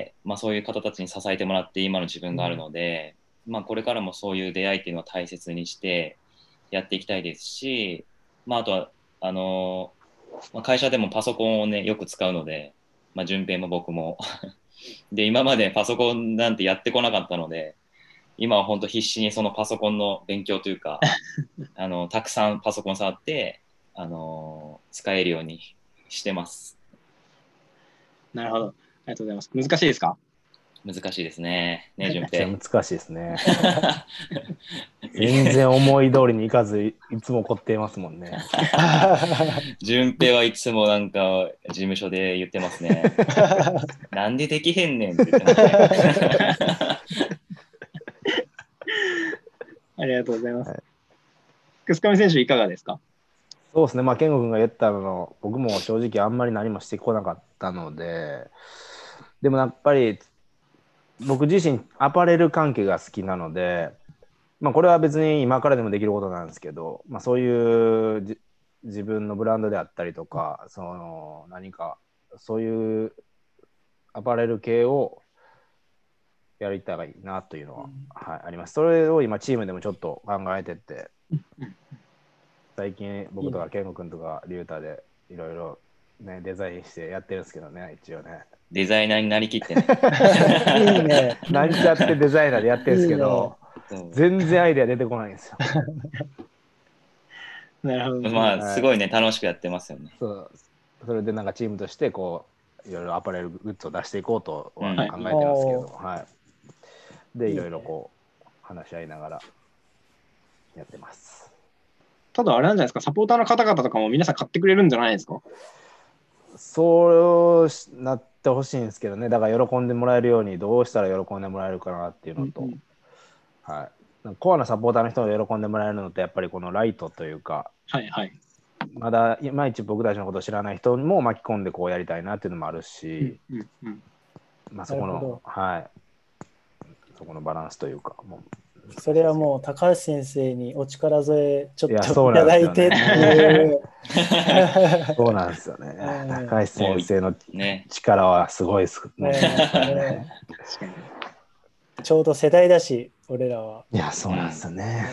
まあ、そういう方たちに支えてもらって今の自分があるので、まあ、これからもそういう出会いっていうのは大切にしてやっていきたいですし、まあ、あとはまあ、会社でもパソコンをねよく使うので、まあ、順平も僕もで今までパソコンなんてやってこなかったので、今は本当必死にそのパソコンの勉強というかたくさんパソコン触って使えるようにしてます。 なるほど。ありがとうございます。難しいですか？ 難しいですね。ね、順平。 難しいですね。全然思い通りにいかず、いつも怒っていますもんね。 順平はいつもなんか事務所で言ってますね。なんでできへんねんって言ってますね。 ありがとうございます。楠上選手いかがですか？ そうですね、健吾君が言ったの、僕も正直あんまり何もしてこなかったので、でもやっぱり僕自身アパレル関係が好きなので、まあ、これは別に今からでもできることなんですけど、まあ、そういう自分のブランドであったりとか、何かそういうアパレル系をやりたいなというのは、はい、あります。それを今チームでもちょっと考えてて、最近僕とか健吾君とかリュータでいろいろねデザインしてやってるんですけどね、一応ね。 デザイナーになりきってね。 いいね。 なんちゃってデザイナーでやってるんですけど、全然アイデア出てこないんですよ。 なるほど。 まあすごいね、楽しくやってますよね。 それでなんかチームとしてこういろいろアパレルグッズを出していこうとは考えてますけど、はい。でいろいろこう話し合いながらやってます。 ただあれなんじゃないですか、サポーターの方々とかも皆さん買ってくれるんじゃないですか？ そうなってほしいんですけどね。だから喜んでもらえるようにどうしたら喜んでもらえるかなっていうのと、はい、コアなサポーターの人が喜んでもらえるのってやっぱりこのライトというか、 はいはい、 まだいまいち僕たちのことを知らない人も巻き込んでこうやりたいなっていうのもあるし、まあそこの、はい、 そこのバランスというか。 それはもう高橋先生にお力添えちょっといいただいてっていう。 そうなんですよね。高橋先生のね力はすごいですね。 ちょうど世代だし、俺らは。 いや、そうなんですよね。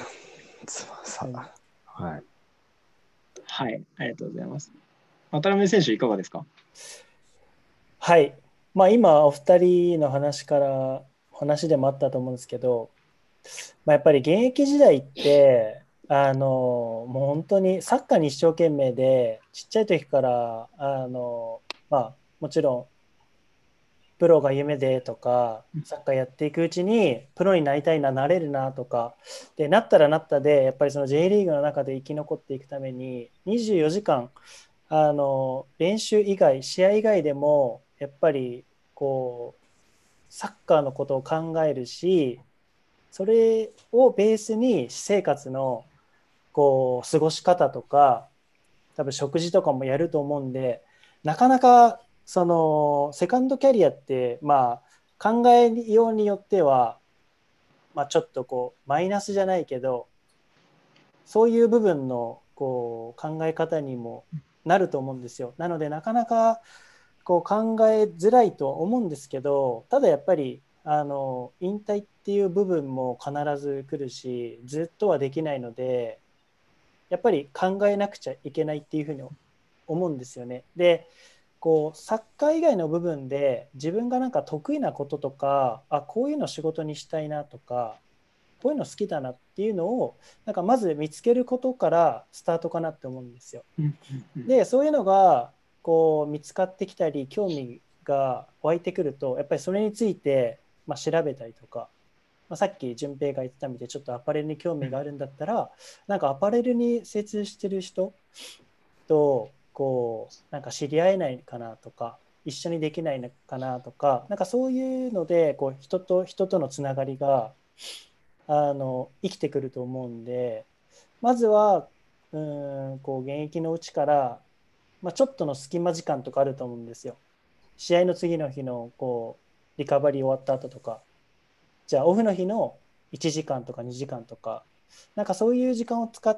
はい。はい、ありがとうございます。渡辺選手、いかがですか？ はい。まあ今、お二人の話でもあったと思うんですけど、やっぱり現役時代ってもう本当にサッカーに一生懸命でちっちゃい時からもちろんプロが夢でとかサッカーやっていくうちにプロになりたいな、なれるなとかでなったらなったで、やっぱりその J リーグの中で生き残っていくために24時間練習以外試合以外でもやっぱりこうサッカーのことを考えるし、それをベースに私生活の過ごし方とか多分食事とかもやると思うんで、なかなかそのセカンドキャリアって考えようによっては、ちょっとマイナスじゃないけどそういう部分の考え方にもなると思うんですよ。なのでなかなか考えづらいとは思うんですけど、ただやっぱり引退っていう部分も必ず来るし、ずっとはできないのでやっぱり考えなくちゃいけないっていうふうに思うんですよね。でサッカー以外の部分で自分が得意なこととか、こういうの仕事にしたいなとか、こういうの好きだなっていうのをまず見つけることからスタートかなって思うんですよ。でそういうのが見つかってきたり興味が湧いてくると、やっぱりそれについて調べたりとか、さっき順平が言ってたみたいにちょっとアパレルに興味があるんだったら、アパレルに精通してる人と知り合えないかなとか、一緒にできないのかなとか、そういうので人と人とのつながりが生きてくると思うんで、まずは現役のうちから、ちょっとの隙間時間とかあると思うんですよ。試合の次の日のリカバリー終わった後とか、じゃあオフの日の1時間とか2時間とか、そういう時間を使って、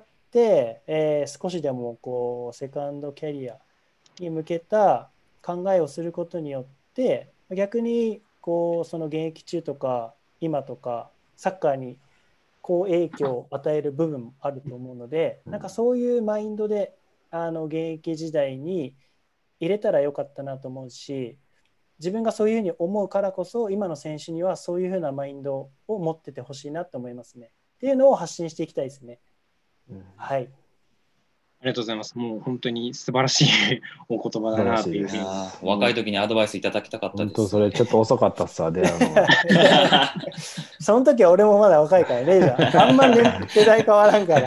少しでもセカンドキャリアに向けた考えをすることによって逆にその現役中とか今とかサッカーに影響を与える部分もあると思うので、そういうマインドで現役時代に入れたらよかったなと思うし、自分がそういうふうに思うからこそ今の選手にはそういうふうなマインドを持っててほしいなと思いますね。っていうのを発信していきたいですね。はい。 ありがとうございます。もう本当に素晴らしいお言葉だなというふうに。 若い時にアドバイスいただきたかったです。 本当それちょっと遅かったっすわ、出会うのは。 その時は俺もまだ若いからね、じゃあんまり世代変わらんから。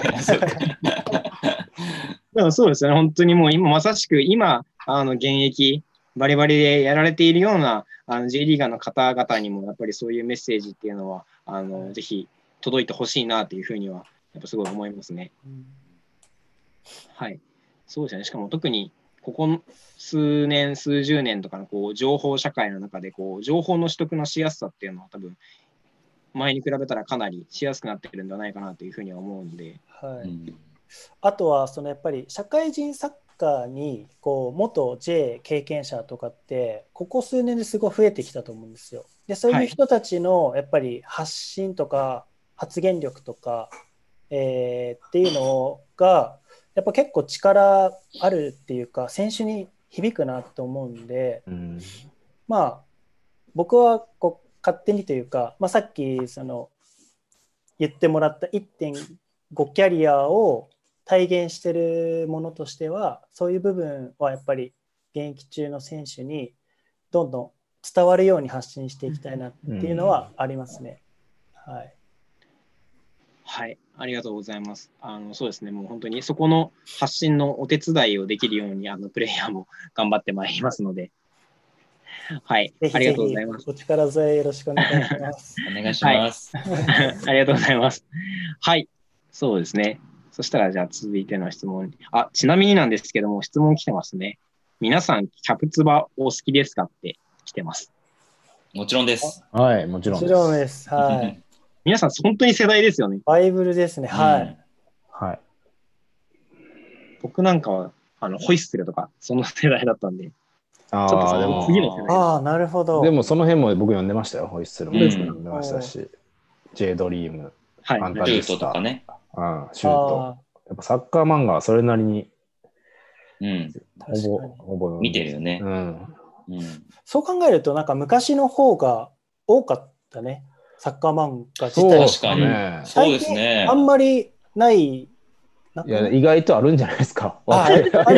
でもそうですよね、本当にもう今まさしく今現役バリバリでやられているようなJ リーガーの方々にもやっぱりそういうメッセージっていうのはぜひ届いてほしいなというふうにはやっぱすごい思いますね。はい、そうですね。しかも特にここ数年数十年とかの情報社会の中で情報の取得のしやすさっていうのは多分前に比べたらかなりしやすくなってくるんではないかなというふうには思うので、 はい、あとはやっぱり社会人サッカーに元 J 経験者とかってここ数年ですごい増えてきたと思うんですよ。でそういう人たちのやっぱり発信とか発言力とか、っていうのがやっぱ結構力あるっていうか選手に響くなと思うんで、僕は勝手にというか、さっき言ってもらった 1.5 キャリアを体現してるものとしては、そういう部分はやっぱり現役中の選手にどんどん伝わるように発信していきたいなっていうのはありますね。はい。 はい、ありがとうございます。そうですね、もう本当にそこの発信のお手伝いをできるようにプレイヤーも頑張ってまいりますので、はい、 ぜひぜひありがとうございます。 お力添えよろしくお願いします。 お願いします。 ありがとうございます。はい、そうですね。そしたらじゃあ続いての質問。ちなみになんですけども、質問来てますね。皆さん、キャプツバお好きですかって来てます。 もちろんです。 はい、もちろんです。 もちろんです。はい。 皆さん本当に世代ですよね。 バイブルですね。はい。 はい。 僕なんかはホイッスルとかその世代だったんで、ちょっとそでのも、 次の世代。 ああ、なるほど。 でもその辺も僕読んでましたよ。ホイッスルもうん読んでましたし、J ドリーム、 はい。 ファンタジスタシュートとかね。 シュート。やっぱサッカー漫画はそれなりに、ほぼ見てるよね。 そう考えると、なんか昔の方が多かったね。サッカー漫画自体。 確かに。そうですね。 あんまりない。 いや、意外とあるんじゃないですか。 あるから。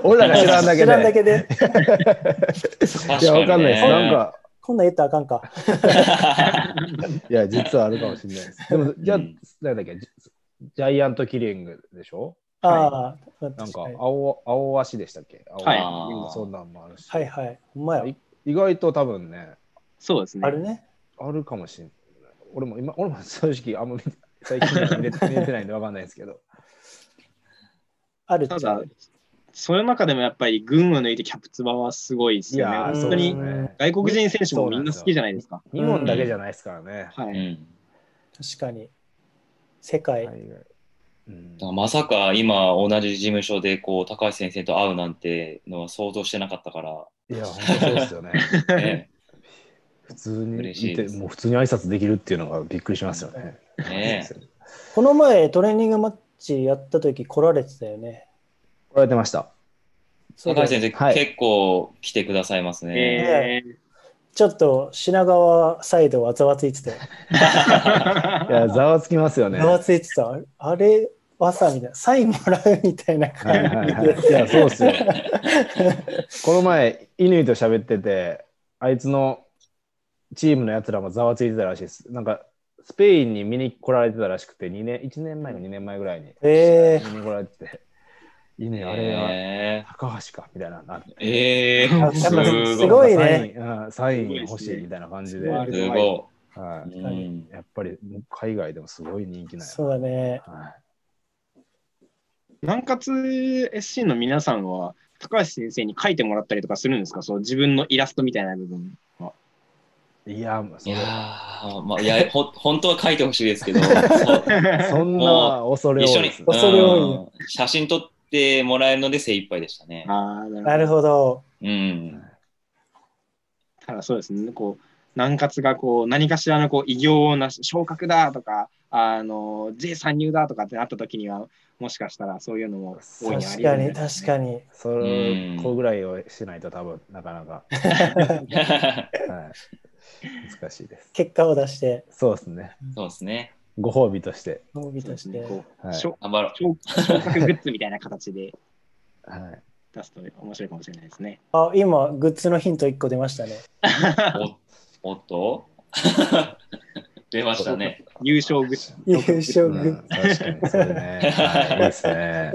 俺らが知らんだけで。 知らんだけで。 いや、わかんないです。なんか。 こんなん言ったらあかんか。 いや、実はあるかもしれないです。でも、じゃあ、なんだっけ、ジャイアントキリングでしょ？ ああ、 なんか、青足でしたっけ？ はい。 そんなんもあるし。 はいはい。ほんまや。 意外と多分ね。 そうですね。 あるね。 あるかもしれない。俺も正直あんま最近は見れてないんでわかんないですけど。 あるただ、その中でもやっぱり群を抜いてキャプツバはすごいですよね。本当に外国人選手もみんな好きじゃないですか。 日本だけじゃないですからね。 はい。 確かに。世界。 まさか今同じ事務所でこう高橋先生と会うなんてのは想像してなかったから。 いや、本当そうですよね。普通に見て、もう普通に挨拶できるっていうのがびっくりしますよね。 この前トレーニングマッチやった時来られてたよね。 来られてました。 高橋先生、結構来てくださいますね。 ちょっと品川サイドはざわついてたよ。 いや、ざわつきますよね。 ざわついてた。あれはさ、みたいな。サインもらうみたいな感じで。 いや、そうっすよ。この前、乾と喋ってて、あいつのチームのやつらもざわついてたらしいです。なんか、スペインに見に来られてたらしくて、1年前か2年前ぐらいに見に来られてて、あれは高橋かみたいな。 すごいね。 サイン欲しいみたいな感じで。 やっぱり海外でもすごい人気なんや。 そうだね。 南葛 SC の皆さんは高橋先生に書いてもらったりとかするんですか？そう自分のイラストみたいな部分は。 いや、 本当は書いてほしいですけど、 そんな恐れ多いです。 写真撮ってもらえるので精一杯でしたね。 なるほど。 ただそうですね、こう南葛がこう何かしらのこう偉業な昇格だとか、J 参入だとかってなった時には、もしかしたらそういうのも大いにあり得るんじゃないですかね。 確かに。 それこぐらいをしないと多分なかなか。難しいです。 結果を出して。 そうですね。 そうですね。 ご褒美として。 ご褒美として。 昇格グッズみたいな形で出すと面白いかもしれないですね。 今、グッズのヒント1個出ましたね。 おっと出ましたね。 優勝グッズ。 優勝グッズ。 確かに、それね。いいですね。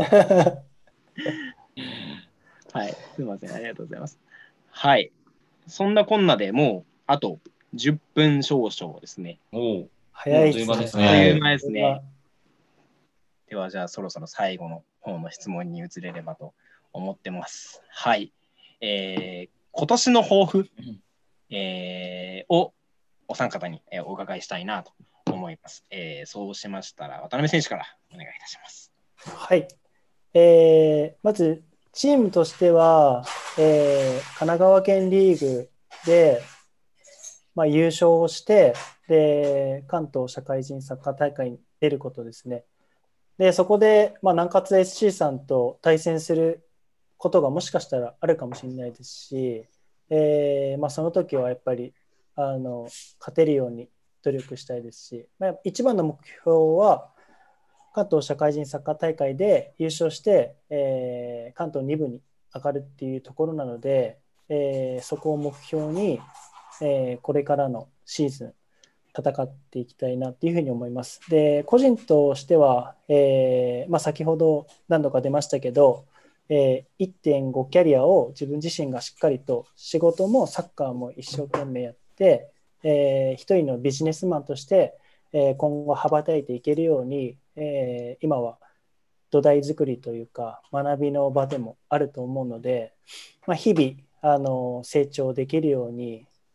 はい、すみません。ありがとうございます。はい。そんなこんなでもう、あと10分少々ですね。 早いですね。あっという間ですね。では、じゃあ、そろそろ最後の方の質問に移れればと思ってます。はい。今年の抱負、をお三方にお伺いしたいなと思います。そうしましたら、渡辺選手からお願いいたします。 はい。まず、チームとしては、神奈川県リーグで、優勝してで、関東社会人サッカー大会に出ることですね。で、そこで、南葛 SC さんと対戦することがもしかしたらあるかもしれないですし、その時はやっぱり勝てるように努力したいですし、一番の目標は関東社会人サッカー大会で優勝して、関東2部に上がるっていうところなので、そこを目標に、これからのシーズン戦っていきたいなっていうふうに思います。で、個人としては、先ほど何度か出ましたけど、1.5 キャリアを自分自身がしっかりと仕事もサッカーも一生懸命やって、一人のビジネスマンとして、今後羽ばたいていけるように、今は土台作りというか学びの場でもあると思うので、日々成長できるように、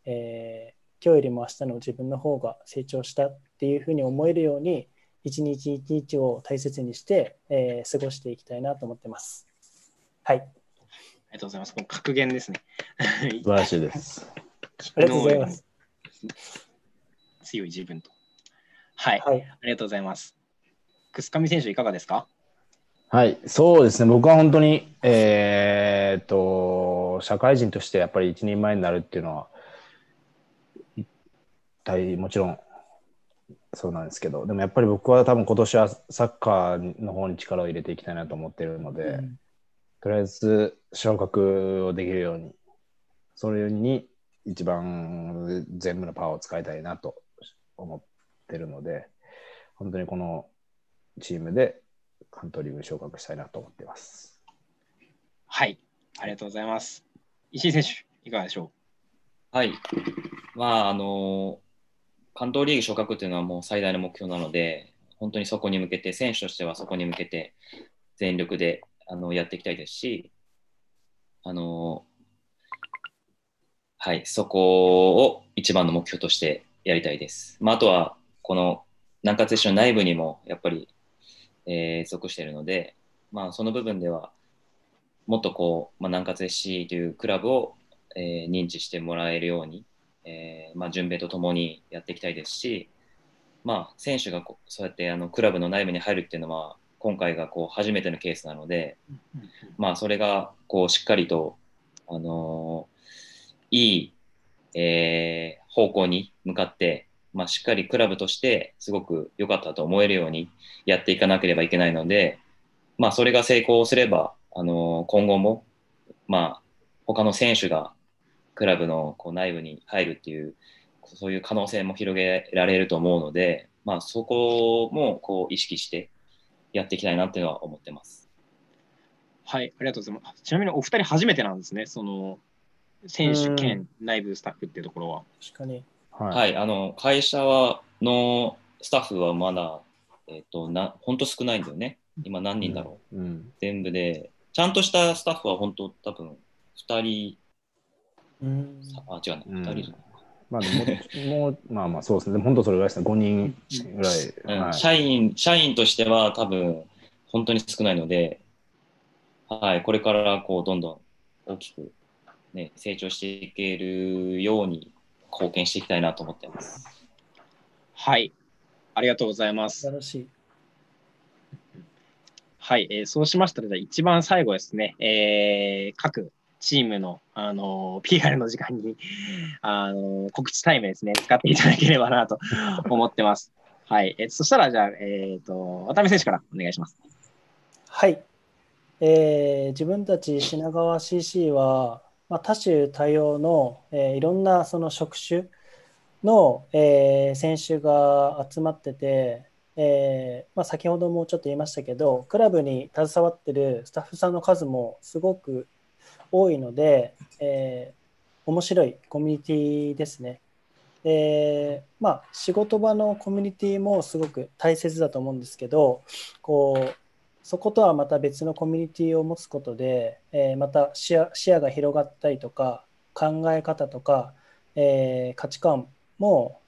今日よりも明日の自分の方が成長したっていうふうに思えるように、一日一日を大切にして、過ごしていきたいなと思ってます。はい。 ありがとうございます。もう格言ですね。 素晴らしいです。 ありがとうございます。 強い自分と。はい。 はい、 ありがとうございます。楠上選手、いかがですか？ はい、そうですね。僕は本当に、社会人としてやっぱり一人前になるっていうのは、もちろんそうなんですけど、でもやっぱり僕は多分今年はサッカーの方に力を入れていきたいなと思っているので、とりあえず昇格をできるように、それに一番全部のパワーを使いたいなと思ってるので、本当にこのチームで関東リーグに昇格したいなと思っています。 はい、ありがとうございます。石井選手、いかがでしょう？はい、まあ関東リーグ昇格というのはもう最大の目標なので、本当にそこに向けて、選手としてはそこに向けて全力でやっていきたいですし、はい、そこを一番の目標としてやりたいです。あとは、この南葛 FC の内部にもやっぱり、属しているので、その部分では、もっと南葛 FC というクラブを、認知してもらえるように、順兵衛とともにやっていきたいですし、選手がそうやってクラブの内部に入るっていうのは、今回が初めてのケースなので、それがしっかりと、いい、方向に向かって、しっかりクラブとしてすごく良かったと思えるようにやっていかなければいけないので、それが成功すれば、今後も、他の選手がクラブの内部に入るっていう、そういう可能性も広げられると思うので、そこも意識してやっていきたいなっていうのは思ってます。 はい、ありがとうございます。ちなみにお二人初めてなんですね、その選手兼内部スタッフっていうところは。 確かに。 はい、会社のスタッフはまだ、本当少ないんだよね。今何人だろう、全部で。ちゃんとしたスタッフは本当多分2人、違うな、2人じゃない。 そうですね。本当それぐらいですね。5人ぐらい。 社員としては多分本当に少ないので、はい、これからどんどん大きく、ね、成長していけるように貢献していきたいなと思っています。 はい、ありがとうございます。 素晴らしい。 はい、そうしましたら、じゃあ一番最後ですね、各チームの、PR の時間に告知タイムですね、使っていただければなと思ってます。はい、そしたら、じゃあ、渡辺選手からお願いします。 はい、自分たち品川 CC は、多種多様の、いろんなその職種の、選手が集まってて、先ほどもちょっと言いましたけど、クラブに携わってるスタッフさんの数もすごく多いので、面白いコミュニティですね。仕事場のコミュニティもすごく大切だと思うんですけど、そことはまた別のコミュニティを持つことで、また視野が広がったりとか、考え方とか、価値観も、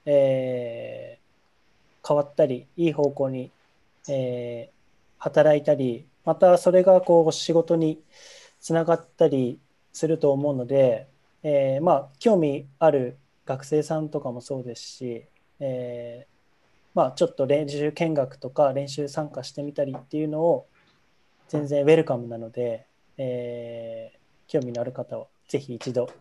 変わったり、いい方向に、働いたり、またそれが仕事につながったりすると思うので、興味ある学生さんとかもそうですし、ちょっと練習見学とか練習参加してみたりっていうのを全然ウェルカムなので、興味のある方はぜひ一度、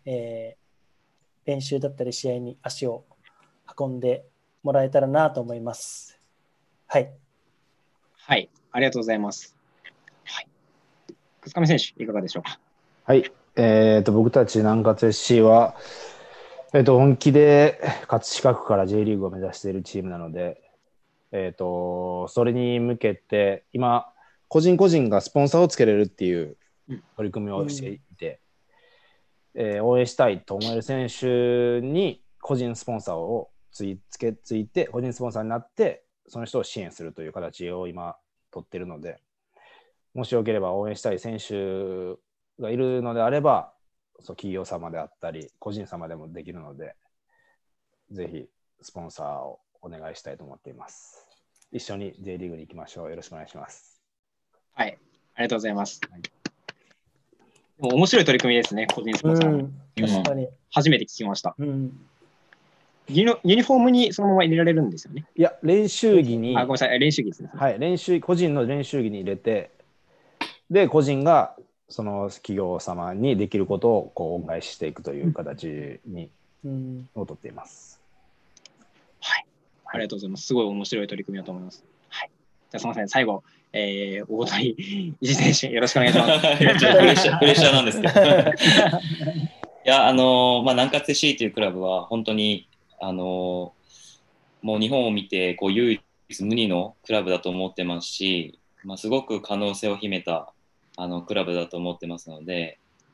練習だったり試合に足を運んでもらえたらなと思います。はい。 はい、ありがとうございます。はい。楠上選手、いかがでしょうか。 はい。僕たち南葛 SC は、本気で葛飾区から J リーグを目指しているチームなので、それに向けて、今、個人個人がスポンサーをつけれるっていう取り組みをしていて、応援したいと思える選手に個人スポンサーをついて、個人スポンサーになって、その人を支援するという形を今、取っているので、もしよければ応援したい選手がいるのであれば、 そう企業様であったり、個人様でもできるので、ぜひスポンサーをお願いしたいと思っています。一緒に J リーグに行きましょう。よろしくお願いします。 はい、ありがとうございます。はい、でも面白い取り組みですね、個人スポンサー。 確かに。 初めて聞きました。 ユニフォームにそのまま入れられるんですよね。 いや、練習着に、 ごめんなさい、練習着ですね。 はい、個人の練習着に入れて、で、個人がその企業様にできることをこう恩返ししていくという形をとっています。 はい、ありがとうございます。すごい面白い取り組みだと思います。はい、じゃあすみません、最後、大鳥石選手、よろしくお願いします。 プレッシャーなんですけど。いや、南葛 FC というクラブは本当に、もう日本を見てこう唯一無二のクラブだと思ってますし、すごく可能性を秘めたクラブだと思ってますので、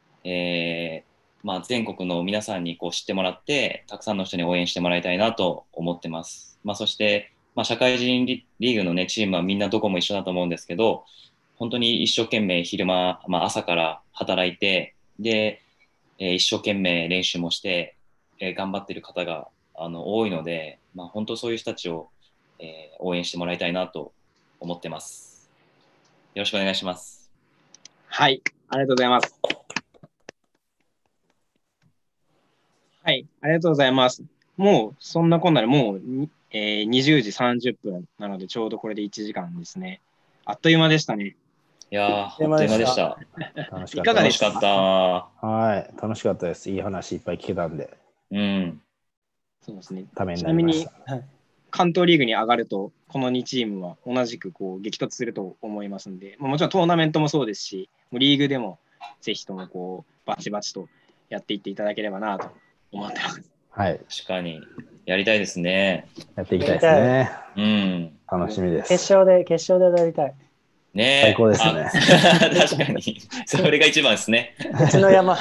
全国の皆さんにこう知ってもらって、たくさんの人に応援してもらいたいなと思ってます。そして、社会人リーグの、ね、チームはみんなどこも一緒だと思うんですけど、本当に一生懸命昼間、朝から働いて、で、一生懸命練習もして、頑張っている方が多いので、本当そういう人たちを、応援してもらいたいなと思ってます。よろしくお願いします。 はい、ありがとうございます。はい、ありがとうございます。もうそんなこんなでもう、20時30分なのでちょうどこれで1時間ですね。あっという間でしたね。 いやー、あっという間でした。 いかがでしたか？はい、楽しかったです。いい話いっぱい聞けたんで。 そうですね。 ためになりました。 ちなみに関東リーグに上がると、この2チームは同じくこう激突すると思いますので、もちろんトーナメントもそうですし、リーグでもぜひともこうバチバチとやっていっていただければなと思ってます。 はい。 確かに。やりたいですね。 やっていきたいですね。楽しみです。 決勝でやりたい。 ね、 最高ですね。 確かに。それが一番ですね。 うちの山。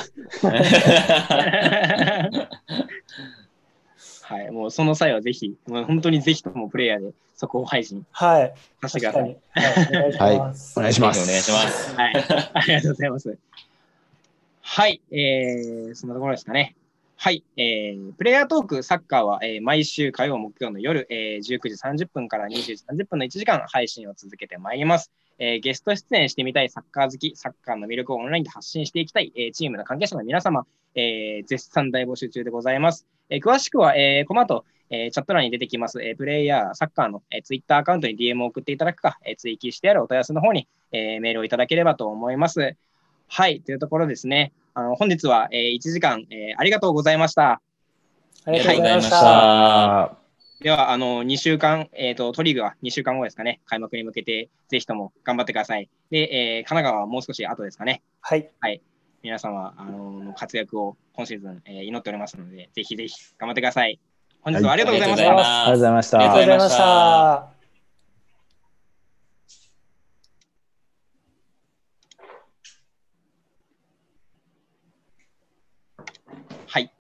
はい、もうその際はぜひ、もう本当にぜひともプレイヤーで速報配信させてください。 はい、お願いします。 お願いします。 お願いします。 はい、ありがとうございます。はい、そんなところですかね。はい、プレイヤートークサッカーは、毎週火曜、木曜の夜、19時30分から20時30分の1時間配信を続けてまいります。ゲスト出演してみたいサッカー好き、サッカーの魅力をオンラインで発信していきたい、チームの関係者の皆様、絶賛大募集中でございます。詳しくは、この後、チャット欄に出てきます、プレイヤーサッカーの、ツイッターアカウントに DM を送っていただくか、追記してあるお問い合わせの方に、メールをいただければと思います。はい、というところですね。本日は、1時間、ありがとうございました。 ありがとうございました。 では、2週間、トリーグは2週間後ですかね、開幕に向けて、ぜひとも頑張ってください。で、神奈川はもう少し後ですかね。 はい。 はい。皆様、活躍を今シーズン、祈っておりますので、ぜひぜひ頑張ってください。本日はありがとうございました。 ありがとうございました。 ありがとうございました。 はい。